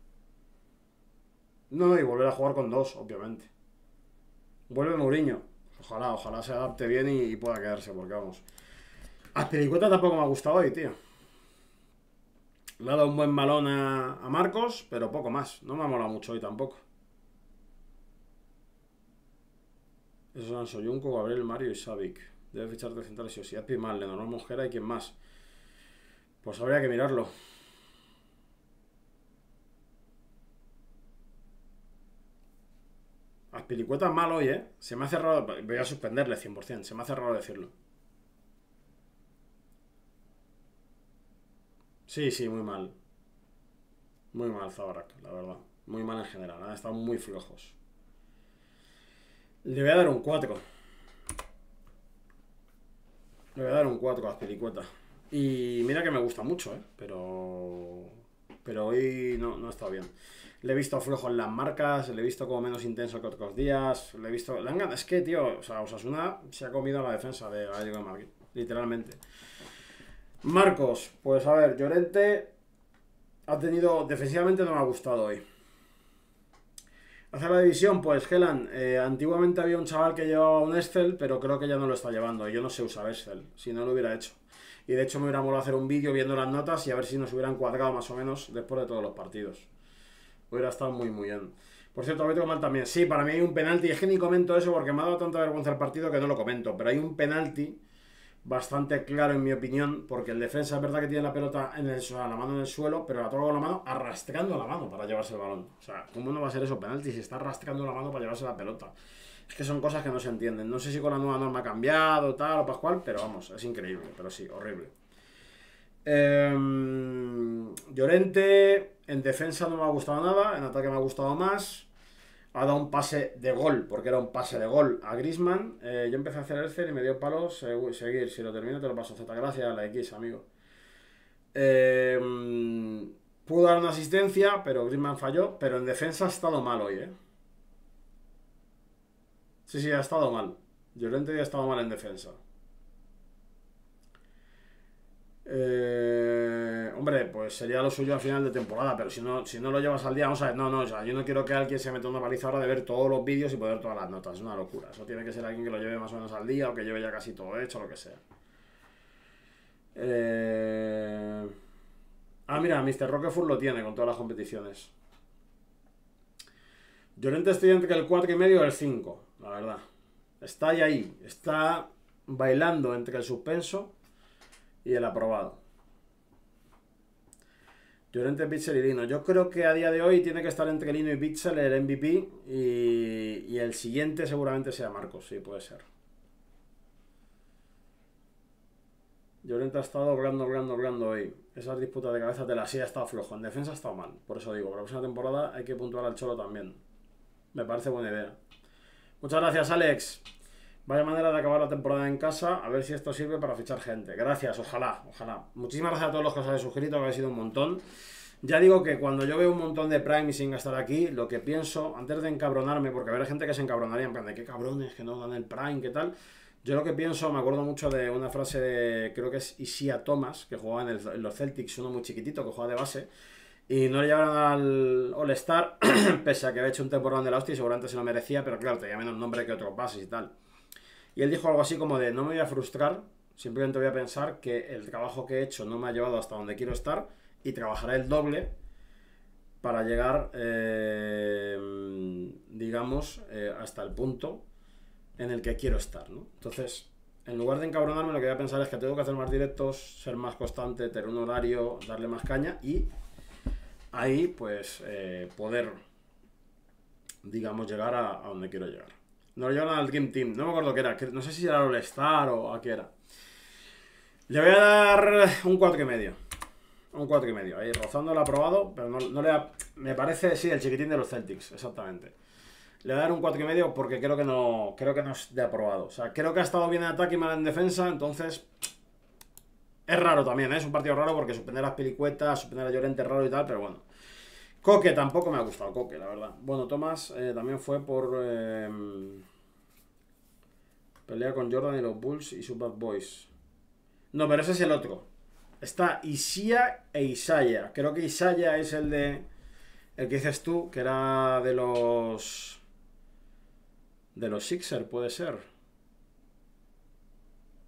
No, y volver a jugar con dos, obviamente. Vuelve Mourinho. Ojalá, ojalá se adapte bien y, y pueda quedarse, porque vamos. Azpilicueta tampoco me ha gustado hoy, tío. Le ha dado un buen balón a, a Marcos, pero poco más. No me ha molado mucho hoy tampoco. Esos son Soyuncu, Gabriel, Mario y Savic. Debe fichar de centrales y Aspi, mal, Leonardo Mosquera y quién más. Pues habría que mirarlo. Azpilicueta es mal hoy, ¿eh? Se me hace raro. Voy a suspenderle cien por cien. Se me hace raro decirlo. Sí, sí, muy mal. Muy mal Zabarak, la verdad. Muy mal en general. Han estado muy flojos. Le voy a dar un cuatro. Le voy a dar un cuatro a Azpilicueta. Y mira que me gusta mucho, ¿eh? Pero... Pero hoy no, no ha estado bien. Le he visto flojo en las marcas, le he visto como menos intenso que otros días. Le he visto... Le han ganado... Es que, tío, o sea, Osasuna se ha comido a la defensa de Atlético de Madrid. Literalmente. Marcos, pues a ver, Llorente ha tenido... Defensivamente no me ha gustado hoy. Hacer la división, pues Gelan, eh, antiguamente había un chaval que llevaba un Excel, pero creo que ya no lo está llevando. Yo no sé usar Excel, si no lo hubiera hecho. Y de hecho me hubiera molado hacer un vídeo viendo las notas y a ver si nos hubieran cuadrado más o menos después de todos los partidos. Hubiera estado muy muy bien. Por cierto, Beto mal también. Sí, para mí hay un penalti. Es que ni comento eso porque me ha dado tanta vergüenza el partido que no lo comento. Pero hay un penalti bastante claro en mi opinión, porque el defensa es verdad que tiene la pelota en el suelo, la mano en el suelo, pero la toca con la mano arrastrando la mano para llevarse el balón. O sea, ¿cómo no va a ser eso penalti si está arrastrando la mano para llevarse la pelota? Es que son cosas que no se entienden. No sé si con la nueva norma ha cambiado, tal o pascual, pero vamos, es increíble, pero sí, horrible. Eh, Llorente en defensa no me ha gustado nada, en ataque me ha gustado más. Ha dado un pase de gol, porque era un pase de gol a Griezmann. Eh, yo empecé a hacer el cel y me dio palo seguir. Si lo termino te lo paso. Z, gracias a la X, amigo. Eh, pudo dar una asistencia, pero Griezmann falló. Pero en defensa ha estado mal hoy, ¿eh? Sí, sí, ha estado mal. Llorente ha estado mal en defensa. Eh, hombre, pues sería lo suyo a final de temporada, pero si no, si no lo llevas al día, vamos a ver, no, no, o sea, yo no quiero que alguien se meta una paliza ahora de ver todos los vídeos y poder todas las notas, es una locura. Eso tiene que ser alguien que lo lleve más o menos al día o que lleve ya casi todo hecho, lo que sea. Eh... Ah, mira, mister Roquefort lo tiene con todas las competiciones. Llorente estoy entre el cuatro y medio y el cinco, la verdad. Está ahí, ahí, está bailando entre el suspenso y el aprobado. Llorente, Pitzel y Lino. Yo creo que a día de hoy tiene que estar entre Lino y Pitzel el M V P y, y el siguiente seguramente sea Marcos, sí, puede ser. Llorente ha estado blando, blando, blando hoy. Esas disputas de cabeza de la sí ha estado flojo. En defensa ha estado mal. Por eso digo, para la próxima temporada hay que puntuar al Cholo también. Me parece buena idea. Muchas gracias, Alex. Vaya manera de acabar la temporada en casa. A ver si esto sirve para fichar gente. Gracias, ojalá, ojalá. Muchísimas gracias a todos los que os habéis suscrito, que habéis sido un montón. Ya digo que cuando yo veo un montón de Prime y sin gastar aquí, lo que pienso, antes de encabronarme, porque habrá gente que se encabronaría en plan de qué cabrones, que no dan el Prime, qué tal. Yo lo que pienso, me acuerdo mucho de una frase de, creo que es Isia Thomas, que jugaba en, el, en los Celtics, uno muy chiquitito, que jugaba de base. Y no le llevaron al All-Star, pese a que había hecho un temporada de la hostia y seguramente se lo merecía, pero claro, tenía menos nombre que otros bases y tal. Y él dijo algo así como de, no me voy a frustrar, simplemente voy a pensar que el trabajo que he hecho no me ha llevado hasta donde quiero estar y trabajaré el doble para llegar, eh, digamos, eh, hasta el punto en el que quiero estar, ¿no? Entonces, en lugar de encabronarme, lo que voy a pensar es que tengo que hacer más directos, ser más constante, tener un horario, darle más caña y ahí, pues, eh, poder, digamos, llegar a, a donde quiero llegar. Nos lo llevan al Dream Team. No me acuerdo qué era. No sé si era el All-Star o a qué era. Le voy a dar un cuatro y medio. Un cuatro y medio. Ahí rozando el aprobado. Pero no, no le da... Me parece, sí, el chiquitín de los Celtics. Exactamente. Le voy a dar un cuatro y medio porque creo que no creo que no es de aprobado. O sea, creo que ha estado bien en ataque y mal en defensa. Entonces... Es raro también, ¿eh? Es un partido raro porque suspender las pelicuetas, suspender a Llorente es raro y tal, pero bueno. Coque tampoco me ha gustado, Coque, la verdad. Bueno, Tomás eh, también fue por eh, pelea con Jordan y los Bulls y sus Bad Boys. No, pero ese es el otro. Está Isia e Isaiah. Creo que Isaiah es el de... El que dices tú, que era de los... De los Sixers, puede ser.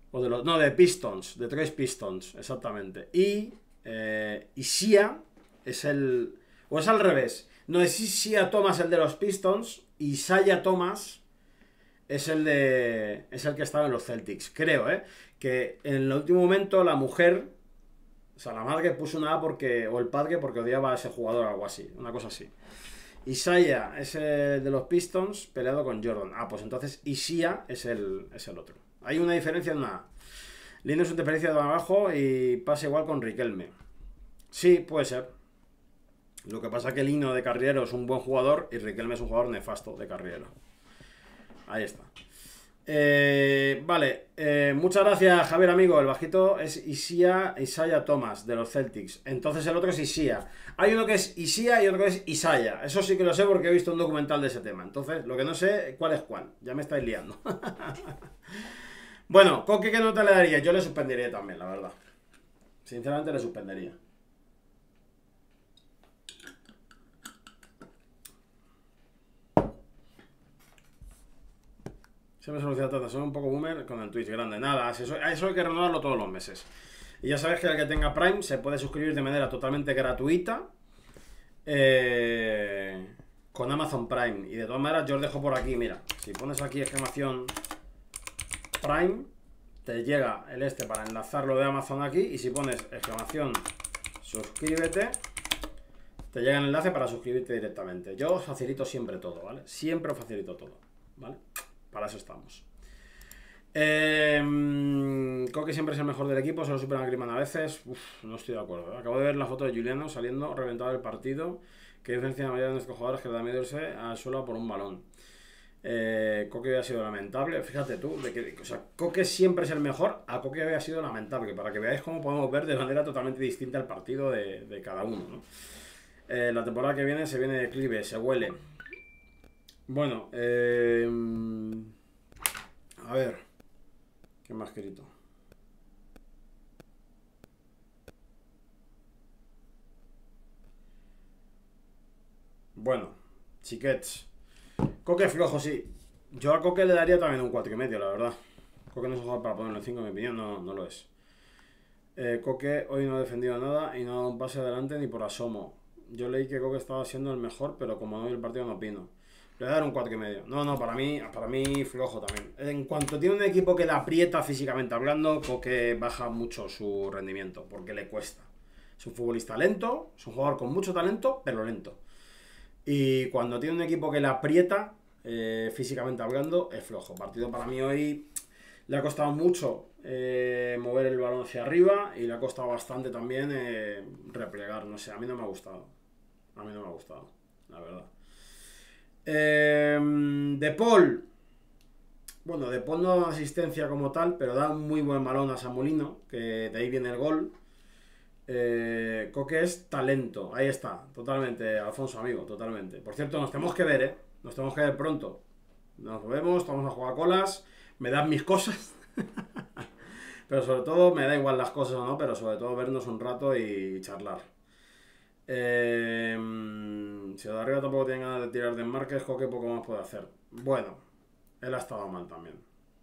O de los, no, de Pistons, de tres Pistons, exactamente. Y eh, Isaiah es el... O es al revés. No es Isaiah Thomas el de los Pistons, Isaiah Thomas es el de... Es el que estaba en los Celtics, creo, ¿eh? Que en el último momento la mujer... O sea, la madre puso una A porque... O el padre porque odiaba a ese jugador o algo así. Una cosa así. Isaiah es el de los Pistons peleado con Jordan. Ah, pues entonces Isaiah es el, es el otro. Hay una diferencia en una A. Lino es una diferencia de abajo y pasa igual con Riquelme. Sí, puede ser. Lo que pasa es que Lino de carrilero es un buen jugador y Riquelme es un jugador nefasto de carrilero. Ahí está. Eh, vale, eh, muchas gracias Javier amigo. El bajito es Isaiah, Isaiah Thomas de los Celtics. Entonces el otro es Isaiah. Hay uno que es Isaiah y otro que es Isaiah. Eso sí que lo sé porque he visto un documental de ese tema. Entonces lo que no sé cuál es cuál. Ya me estáis liando. Bueno, Coque, ¿qué nota le daría? Yo le suspendería también, la verdad. Sinceramente le suspendería. Se me soluciona tanto, soy un poco boomer con el Twitch grande. Nada, eso, eso hay que renovarlo todos los meses. Y ya sabes que el que tenga Prime se puede suscribir de manera totalmente gratuita eh, con Amazon Prime. Y de todas maneras yo os dejo por aquí, mira. Si pones aquí exclamación Prime, te llega el este para enlazarlo de Amazon aquí. Y si pones exclamación suscríbete, te llega el enlace para suscribirte directamente. Yo os facilito siempre todo, ¿vale? Siempre os facilito todo, ¿vale? Para eso estamos. Eh, Coque siempre es el mejor del equipo, solo superan a Griezmann a veces. Uf, no estoy de acuerdo. Acabo de ver la foto de Juliano saliendo, reventado el partido. Que diferencia la mayoría de nuestros jugadores que le da miedo irse al suelo por un balón. Eh, Coque ha sido lamentable. Fíjate tú, de que, o sea, Coque siempre es el mejor. A Coque había sido lamentable. Para que veáis cómo podemos ver de manera totalmente distinta el partido de, de cada uno, ¿no? Eh, la temporada que viene se viene de declive, se huele. Bueno, eh, a ver, ¿qué más escrito? Bueno, chiquets. Coque flojo, sí. Yo a Coque le daría también un cuatro y medio, la verdad. Coque no es un jugador para ponerlo en cinco, en mi opinión, no, no lo es. Eh, Coque hoy no ha defendido nada y no ha dado un pase adelante ni por asomo. Yo leí que Coque estaba siendo el mejor, pero como no vi el partido no opino. Le voy a dar un cuatro y medio. No, no, para mí, para mí flojo también. En cuanto tiene un equipo que le aprieta físicamente hablando, Coque baja mucho su rendimiento, porque le cuesta. Es un futbolista lento, es un jugador con mucho talento, pero lento. Y cuando tiene un equipo que le aprieta, eh, físicamente hablando, es flojo. Partido para mí hoy le ha costado mucho eh, mover el balón hacia arriba y le ha costado bastante también eh, replegar. No sé, a mí no me ha gustado. A mí no me ha gustado, la verdad. Eh, de Paul. Bueno, De Paul no da una asistencia como tal, pero da un muy buen balón a Samulino, que de ahí viene el gol. Eh, Coque es talento, ahí está, totalmente, Alfonso, amigo, totalmente. Por cierto, nos tenemos que ver, ¿eh? Nos tenemos que ver pronto. Nos vemos, vamos a jugar colas, me dan mis cosas. Pero sobre todo, me da igual las cosas o no, pero sobre todo vernos un rato y charlar. Eh, si de arriba tampoco tiene ganas de tirar de Márquez, Coque poco más puede hacer. Bueno, él ha estado mal también.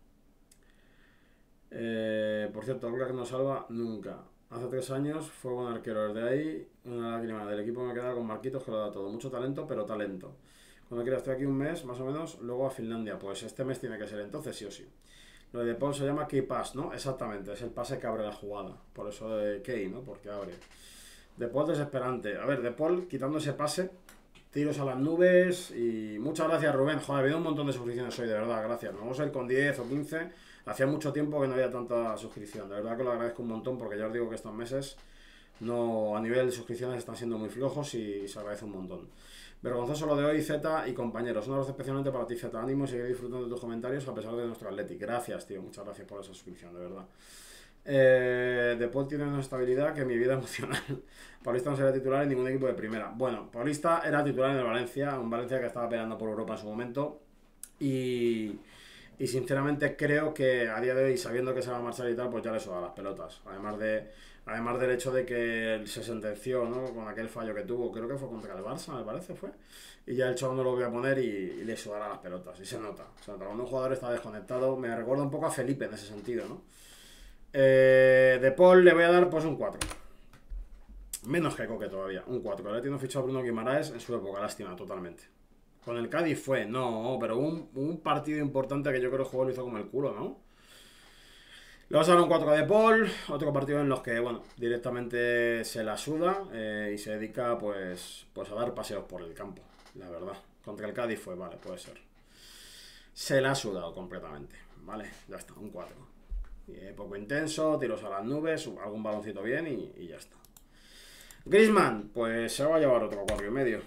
Eh, por cierto, Coque no salva nunca. Hace tres años fue buen arquero. Desde ahí, una lágrima del equipo me queda con Marquitos, que lo da todo. Mucho talento, pero talento. Cuando quiera, estoy aquí un mes, más o menos, luego a Finlandia. Pues este mes tiene que ser entonces, sí o sí. Lo de Paul se llama key pass, ¿no? Exactamente, es el pase que abre la jugada. Por eso de key, ¿no? Porque abre. De Paul desesperante. A ver, De Paul quitando ese pase, tiros a las nubes. Y muchas gracias, Rubén. Joder, ha habido un montón de suscripciones hoy, de verdad, gracias. Nos vamos a ir con diez o quince. Hacía mucho tiempo que no había tanta suscripción. De verdad que lo agradezco un montón, porque ya os digo que estos meses no, a nivel de suscripciones están siendo muy flojos y se agradece un montón. Vergonzoso lo de hoy, Z y compañeros. Un abrazo especialmente para ti, Z. Ánimo y sigue disfrutando de tus comentarios a pesar de nuestro Athletic. Gracias, tío. Muchas gracias por esa suscripción, de verdad. Eh, De Paul tiene una estabilidad que mi vida emocional. Paulista no sería titular en ningún equipo de primera. Bueno, Paulista era titular en el Valencia, un Valencia que estaba peleando por Europa en su momento. Y, y sinceramente creo que a día de hoy, sabiendo que se va a marchar y tal, pues ya le suda las pelotas. Además de además del hecho de que él se sentenció, ¿no? Con aquel fallo que tuvo, creo que fue contra el Barça, me parece, fue. Y ya el chaval no lo voy a poner y, y le sudará las pelotas. Y se nota. O sea, cuando un jugador está desconectado, me recuerda un poco a Felipe en ese sentido, ¿no? Eh, de Paul le voy a dar pues un cuatro. Menos que Coque todavía, un cuatro. Le tiene fichado a Bruno Guimaraes en su época, lástima, totalmente. Con el Cádiz fue, no, pero un, un partido importante que yo creo que el juego lo hizo como el culo, ¿no? Le vamos a dar un cuatro a De Paul, otro partido en los que, bueno, directamente se la suda eh, y se dedica, pues, pues a dar paseos por el campo, la verdad. Contra el Cádiz fue, vale, puede ser. Se la ha sudado completamente, ¿vale? Ya está, un cuatro. Eh, poco intenso, tiros a las nubes, algún baloncito bien y, y ya está. Griezmann, pues se va a llevar otro cuatro y medio.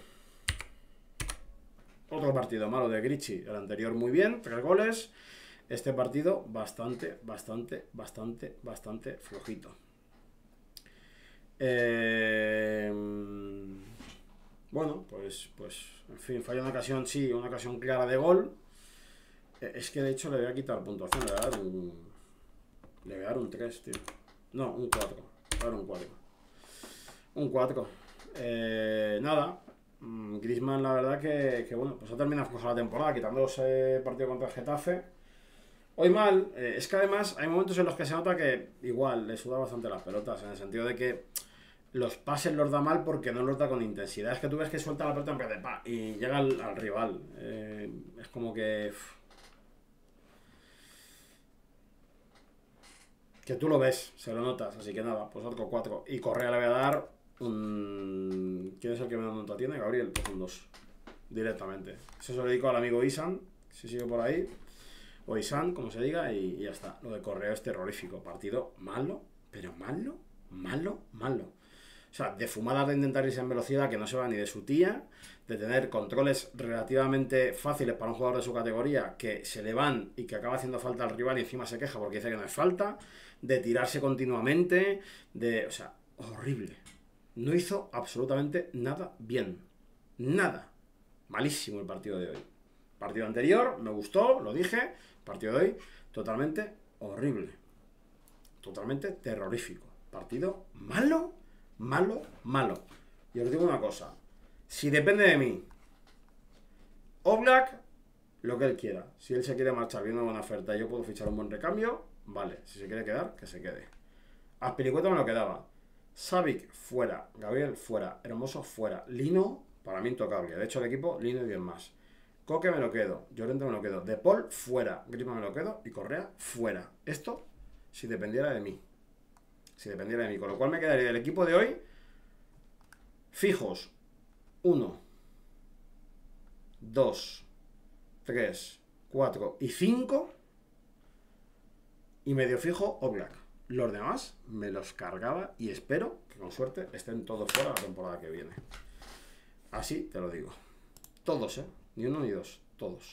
Otro partido malo de Grichi, el anterior muy bien, tres goles. Este partido bastante, bastante, bastante, bastante flojito. Eh, bueno, pues, pues, en fin, falla una ocasión, sí, una ocasión clara de gol. Eh, es que de hecho le voy a quitar puntuación, le voy a dar un, le voy a dar un tres, tío. No, un cuatro, le voy a dar un cuatro. Un cuatro. Eh, nada. Griezmann, la verdad que, que bueno, pues ha terminado floja la temporada, quitando ese partido contra el Getafe. Hoy mal, eh, es que además hay momentos en los que se nota que igual le suda bastante las pelotas, en el sentido de que los pases los da mal porque no los da con intensidad. Es que tú ves que suelta la pelota en vez de pa y llega al, al rival. Eh, es como que... Uff, que tú lo ves, se lo notas, así que nada, pues otro cuatro. Y Correa le voy a dar un... ¿Quién es el que menos nota tiene? Gabriel, pues un dos. Directamente. Eso se lo dedico al amigo Isan, si sigue por ahí. O Isan, como se diga, y, y ya está. Lo de Correa es terrorífico. Partido malo, pero malo, malo, malo. O sea, de fumadas de intentar irse en velocidad que no se va ni de su tía, de tener controles relativamente fáciles para un jugador de su categoría que se le van y que acaba haciendo falta al rival y encima se queja porque dice que no es falta, de tirarse continuamente, de... O sea, horrible. No hizo absolutamente nada bien. Nada. Malísimo el partido de hoy. Partido anterior, me gustó, lo dije. Partido de hoy, totalmente horrible. Totalmente terrorífico. Partido malo, malo, malo. Y os digo una cosa. Si depende de mí, Oblak, lo que él quiera. Si él se quiere marchar viendo una buena oferta y yo puedo fichar un buen recambio, vale. Si se quiere quedar, que se quede. Azpilicueta me lo quedaba. Savic, fuera. Gabriel, fuera. Hermoso, fuera. Lino, para mí intocable. De hecho, el equipo, Lino y bien más. Coque me lo quedo. Llorente me lo quedo. De Paul, fuera. Griezmann me lo quedo. Y Correa, fuera. Esto, si dependiera de mí. Si dependiera de mí. Con lo cual me quedaría del equipo de hoy fijos. uno, dos, tres, cuatro y cinco. Y medio fijo Oblak. Los demás me los cargaba y espero que con suerte estén todos fuera la temporada que viene. Así te lo digo. Todos, ¿eh? Ni uno ni dos. Todos.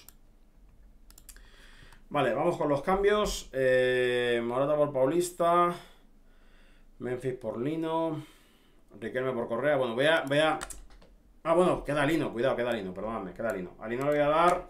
Vale, vamos con los cambios. Eh, Morata por Paulista. Memphis por Lino. Riquelme por Correa. Bueno, voy a, voy a... Ah, bueno, queda Lino. Cuidado, queda Lino. Perdóname, queda Lino. A Lino le voy a dar...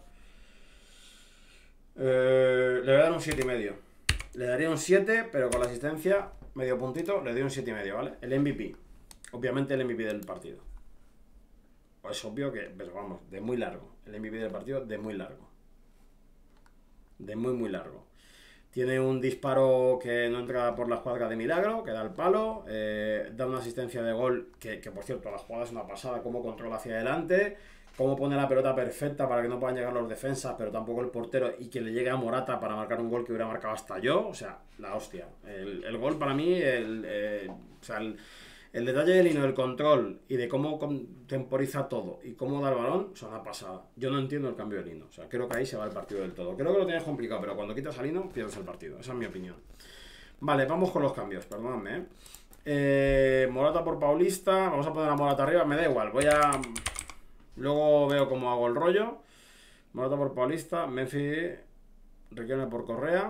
Eh, le voy a dar un siete y medio. Le daría un siete, pero con la asistencia, medio puntito, le doy un siete y medio, ¿vale? El M V P. Obviamente el M V P del partido. Es obvio que, pero vamos, de muy largo. El M V P del partido, de muy largo. De muy, muy largo. Tiene un disparo que no entra por la escuadra de milagro, que da el palo. Eh, da una asistencia de gol, que, que por cierto, la jugada es una pasada, cómo controla hacia adelante. Cómo pone la pelota perfecta para que no puedan llegar los defensas, pero tampoco el portero, y que le llegue a Morata para marcar un gol que hubiera marcado hasta yo. O sea, la hostia. El, el gol para mí, el, eh, o sea, el, el detalle del Lino, del control y de cómo contemporiza todo y cómo da el balón, o sea, una pasada. Yo no entiendo el cambio de Lino. O sea, creo que ahí se va el partido del todo. Creo que lo tienes complicado, pero cuando quitas a Lino, pierdes el partido. Esa es mi opinión. Vale, vamos con los cambios, perdóname, ¿eh? Eh, Morata por Paulista. Vamos a poner a Morata arriba, me da igual. Voy a... Luego veo cómo hago el rollo. Morata por Paulista. Memphis. Riquelme por Correa.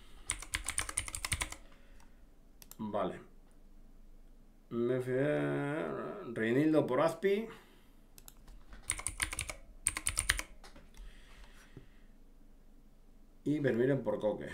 Vale. Memphis. Reinildo por Azpi. Y Vermiren por Coque.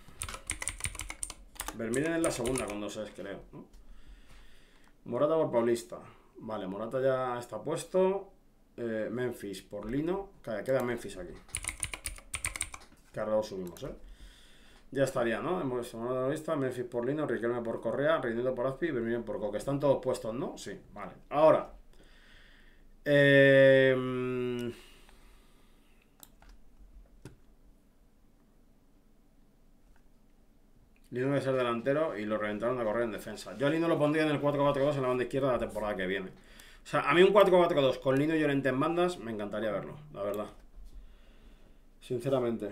Vermiren es la segunda con dos es, creo, ¿no? Morata por Paulista. Vale, Morata ya está puesto. Eh, Memphis por Lino. Queda Memphis aquí. Que ahora lo subimos, ¿eh? Ya estaría, ¿no? Hemos tomado la lista. Memphis por Lino, Riquelme por Correa, Reinildo por Azpi y Vermilion por Coque. Están todos puestos, ¿no? Sí, vale. Ahora. Eh... Lino debe ser delantero y lo reventaron a correr en defensa. Yo a Lino lo pondría en el cuatro cuatro dos en la banda izquierda la temporada que viene. O sea, a mí un cuatro cuatro dos con Lino y Llorente en bandas me encantaría verlo, la verdad. Sinceramente.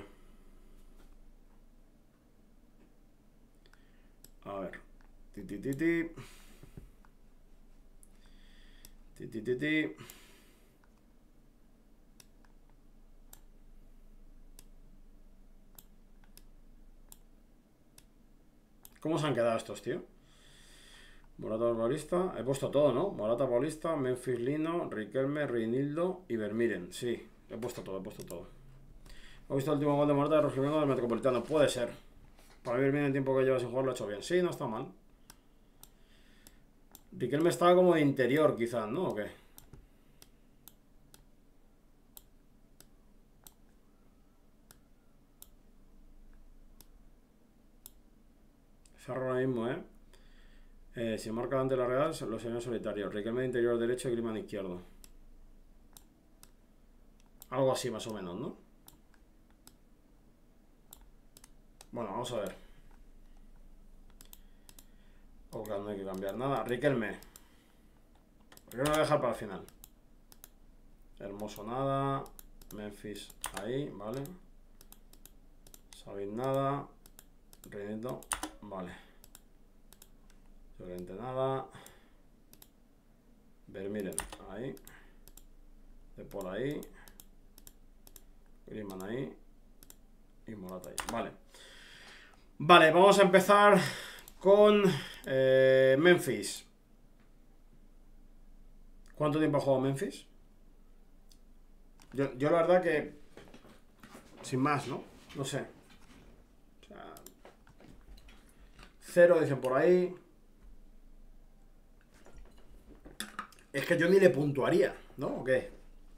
A ver. Ti, ti, ti, ti. Ti, ti, ti, ti. ¿Cómo se han quedado estos, tío? Morata Paulista. He puesto todo, ¿no? Morata Paulista, Memphis Lino, Riquelme, Reinildo y Vermiren. Sí, he puesto todo, he puesto todo. He visto el último gol de Morata de Rojiblanco del Metropolitano. Puede ser. Para ver bien el tiempo que lleva sin jugar lo ha hecho bien. Sí, no está mal. Riquelme estaba como de interior, quizás, ¿no? ¿O qué? Cerro ahora mismo, ¿eh? Eh, si marca delante de la Real, los serían solitarios. Riquelme de interior derecho y Griezmann izquierdo. Algo así más o menos, ¿no? Bueno, vamos a ver. Ok, no hay que cambiar nada. Riquelme. Riquelme lo voy a dejar para el final. Hermoso nada. Memphis ahí, vale. Sabéis nada. Reinito, vale. Llorente nada. Vermiren ahí. De por ahí. Griezmann ahí. Y Morata ahí. Vale. Vale, vamos a empezar con eh, Memphis. ¿Cuánto tiempo ha jugado Memphis? Yo, yo la verdad que... Sin más, ¿no? No sé. O sea... Cero dicen por ahí. Es que yo ni le puntuaría, ¿no? ¿O qué?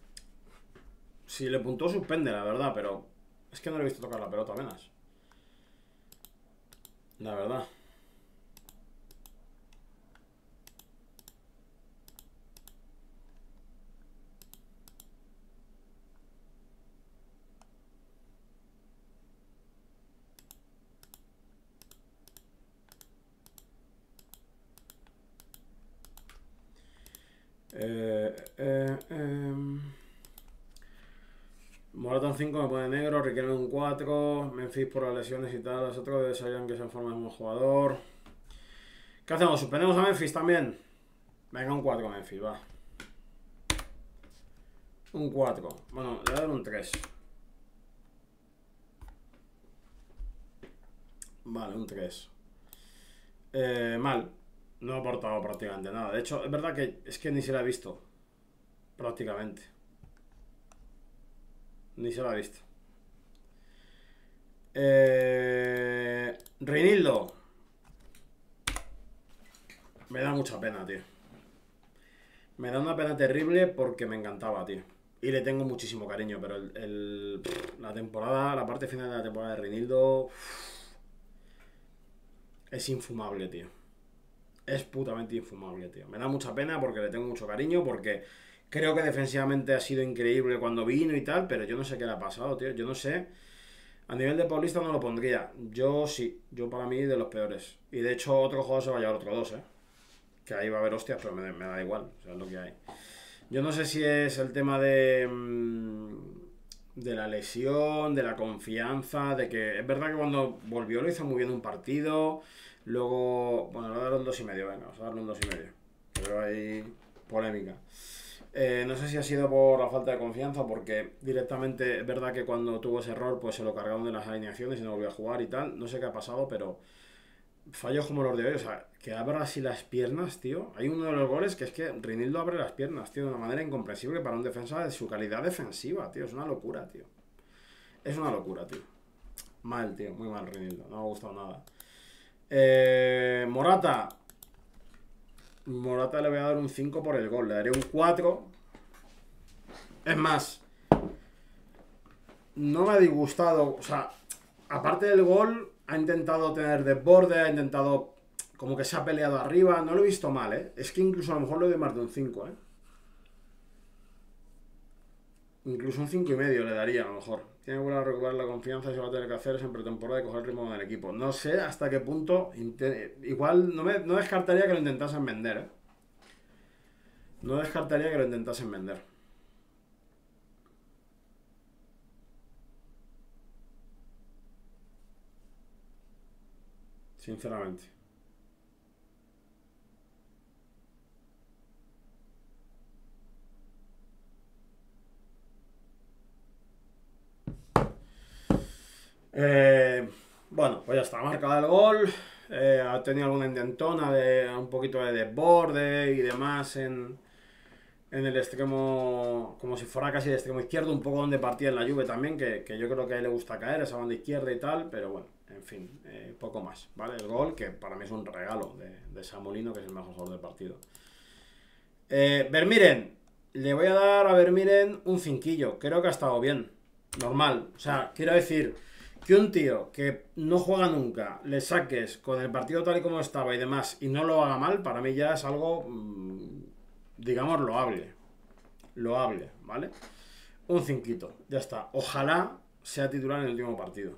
Si le puntó, suspende, la verdad, pero... Es que no le he visto tocar la pelota apenas. La verdad. Eh, eh, eh. Morata un cinco me pone negro, Riquelme un cuatro, Memphis por las lesiones y tal, los otros sabían que se forma un jugador. ¿Qué hacemos? ¿Suspendemos a Memphis también? Venga, un cuatro Memphis, va. Un cuatro. Bueno, le voy a dar un tres. Vale, un tres. Eh, mal. No ha aportado prácticamente nada. De hecho, es verdad que es que ni se la ha visto. Prácticamente. Ni se la ha visto. Eh, Reinildo. Me da mucha pena, tío. Me da una pena terrible porque me encantaba, tío. Y le tengo muchísimo cariño, pero el, el, la temporada, la parte final de la temporada de Reinildo es infumable, tío. Es putamente infumable, tío. Me da mucha pena porque le tengo mucho cariño, porque creo que defensivamente ha sido increíble cuando vino y tal, pero yo no sé qué le ha pasado, tío. Yo no sé. A nivel de paulista no lo pondría. Yo sí. Yo para mí de los peores. Y de hecho otro jugador se va a llevar otro dos, ¿eh? Que ahí va a haber hostias, pero me, me da igual. O sea, es lo que hay. Yo no sé si es el tema de... de la lesión, de la confianza, de que... Es verdad que cuando volvió lo hizo muy bien un partido... Luego, bueno, le voy a dar un dos y medio, venga, vamos a darle un dos y medio. Pero hay polémica. Eh, no sé si ha sido por la falta de confianza, porque directamente es verdad que cuando tuvo ese error, pues se lo cargaron de las alineaciones y no volvió a jugar y tal. No sé qué ha pasado, pero fallos como los de hoy, o sea, que abra así las piernas, tío. Hay uno de los goles que es que Reinildo abre las piernas, tío, de una manera incomprensible para un defensa de su calidad defensiva, tío. Es una locura, tío. Es una locura, tío. Mal, tío, muy mal Reinildo, no me ha gustado nada. Eh, Morata. Morata le voy a dar un cinco por el gol. Le daré un cuatro. Es más, no me ha disgustado. O sea, aparte del gol, ha intentado tener desborde, ha intentado... Como que se ha peleado arriba. No lo he visto mal, ¿eh? Es que incluso a lo mejor lo de más de un cinco, ¿eh? Incluso un cinco y medio le daría, a lo mejor. Tiene que volver a recuperar la confianza y se va a tener que hacer es en pretemporada y coger el ritmo del equipo. No sé hasta qué punto... Igual no, me, no descartaría que lo intentasen vender, ¿eh? No descartaría que lo intentasen vender. Sinceramente. Eh, bueno, pues ya está, marcado el gol. Eh, ha tenido alguna intentona de un poquito de desborde y demás en, en el extremo, como si fuera casi el extremo izquierdo, un poco donde partía en la Juve también, que, que yo creo que a él le gusta caer, esa banda izquierda y tal, pero bueno, en fin, eh, poco más, ¿vale? El gol, que para mí es un regalo de, de Samulino, que es el mejor jugador del partido. Eh, Vermiren, le voy a dar a Vermiren un cinquillo, creo que ha estado bien, normal, o sea, quiero decir... Que un tío que no juega nunca le saques con el partido tal y como estaba y demás y no lo haga mal, para mí ya es algo, mmm, digamos, loable. Loable, ¿vale? Un cinquito, ya está. Ojalá sea titular en el último partido.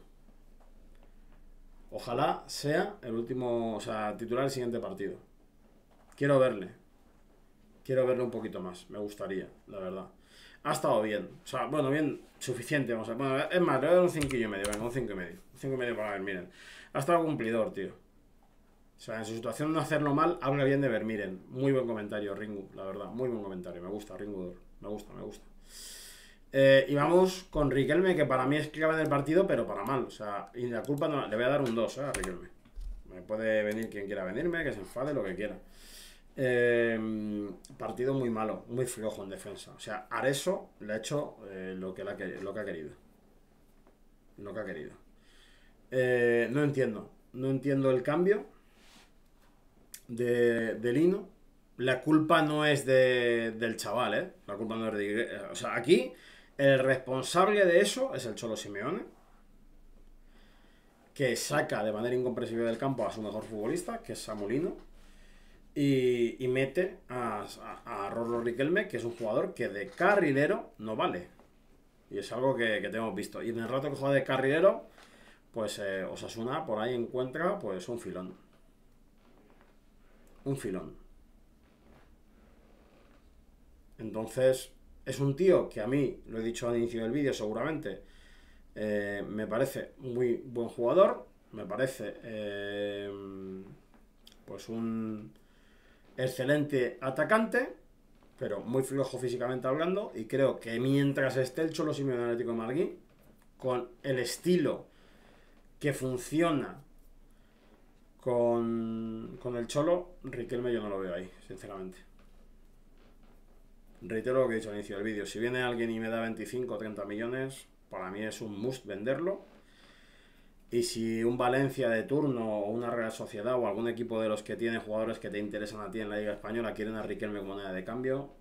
Ojalá sea el último, o sea, titular el siguiente partido. Quiero verle. Quiero verle un poquito más, me gustaría, la verdad. Ha estado bien, o sea, bueno, bien, suficiente, vamos a ver. Bueno, es más, le voy a dar un cinco y medio, venga, un cinco y medio. Un cinco y medio para Vermiren. Ha estado cumplidor, tío. O sea, en su situación no hacerlo mal, habla bien de Vermiren. Muy buen comentario, Ringu, la verdad, muy buen comentario. Me gusta, Ringu, me gusta, me gusta. Eh, y vamos con Riquelme, que para mí es clave en el partido, pero para mal. O sea, y la culpa no, le voy a dar un dos, ¿eh? A Riquelme. Me puede venir quien quiera venirme, que se enfade, lo que quiera. Eh, partido muy malo, muy flojo en defensa. O sea, Areso le ha hecho eh, lo, que la, lo que ha querido. Lo que ha querido. Eh, no entiendo. No entiendo el cambio de, de Lino. La culpa no es de, del chaval, ¿eh? La culpa no es de... O sea, aquí el responsable de eso es el Cholo Simeone, que saca de manera incomprensible del campo a su mejor futbolista, que es Samulino. Y, y mete a, a, a Rorro Riquelme, que es un jugador que de carrilero no vale. Y es algo que, que tenemos visto. Y en el rato que juega de carrilero, pues eh, Osasuna por ahí encuentra pues un filón. Un filón. Entonces, es un tío que a mí, lo he dicho al inicio del vídeo seguramente, eh, me parece muy buen jugador. Me parece eh, pues un... excelente atacante, pero muy flojo físicamente hablando. Y creo que mientras esté el Cholo Simeone Atlético de Madrid, con el estilo que funciona con, con el Cholo, Riquelme yo no lo veo ahí, sinceramente. Reitero lo que he dicho al inicio del vídeo. Si viene alguien y me da veinticinco o treinta millones, para mí es un must venderlo. Y si un Valencia de turno o una Real Sociedad o algún equipo de los que tiene jugadores que te interesan a ti en la Liga Española quieren a Riquelme como moneda de cambio,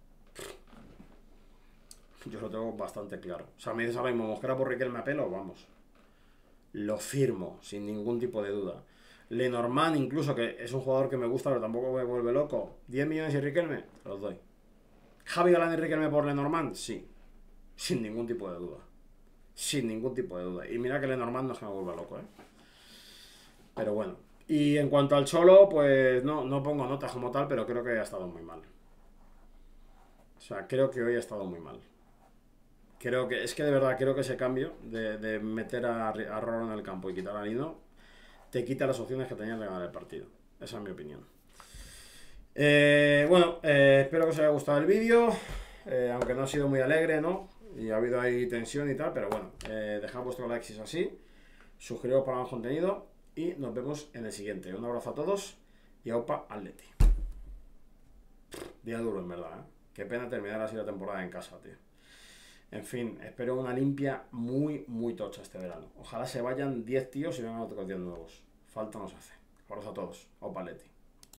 yo lo tengo bastante claro. O sea, me dices ahora mismo, Mosquera por Riquelme a pelo, vamos. Lo firmo, sin ningún tipo de duda. Lenormand incluso, que es un jugador que me gusta, pero tampoco me vuelve loco. ¿diez millones y Riquelme? Los doy. ¿Javi Galán y Riquelme por Lenormand? Sí. Sin ningún tipo de duda. Sin ningún tipo de duda. Y mira que Lenormand no se me vuelva loco, ¿eh? Pero bueno. Y en cuanto al Cholo, pues no, no pongo notas como tal, pero creo que ha estado muy mal. O sea, creo que hoy ha estado muy mal. Creo que, es que de verdad, creo que ese cambio de, de meter a, a Roro en el campo y quitar a Lino, te quita las opciones que tenías de ganar el partido. Esa es mi opinión. Eh, bueno, eh, espero que os haya gustado el vídeo, eh, aunque no ha sido muy alegre, ¿no? Y ha habido ahí tensión y tal, pero bueno, eh, dejad vuestro like si es así, suscribiros para más contenido y nos vemos en el siguiente. Un abrazo a todos y aupa Atleti. Día duro, en verdad, ¿eh? Qué pena terminar así la temporada en casa, tío. En fin, espero una limpia muy, muy tocha este verano. Ojalá se vayan diez tíos y vengan otros diez nuevos. Falta nos hace. Abrazo a todos. Aupa Atleti.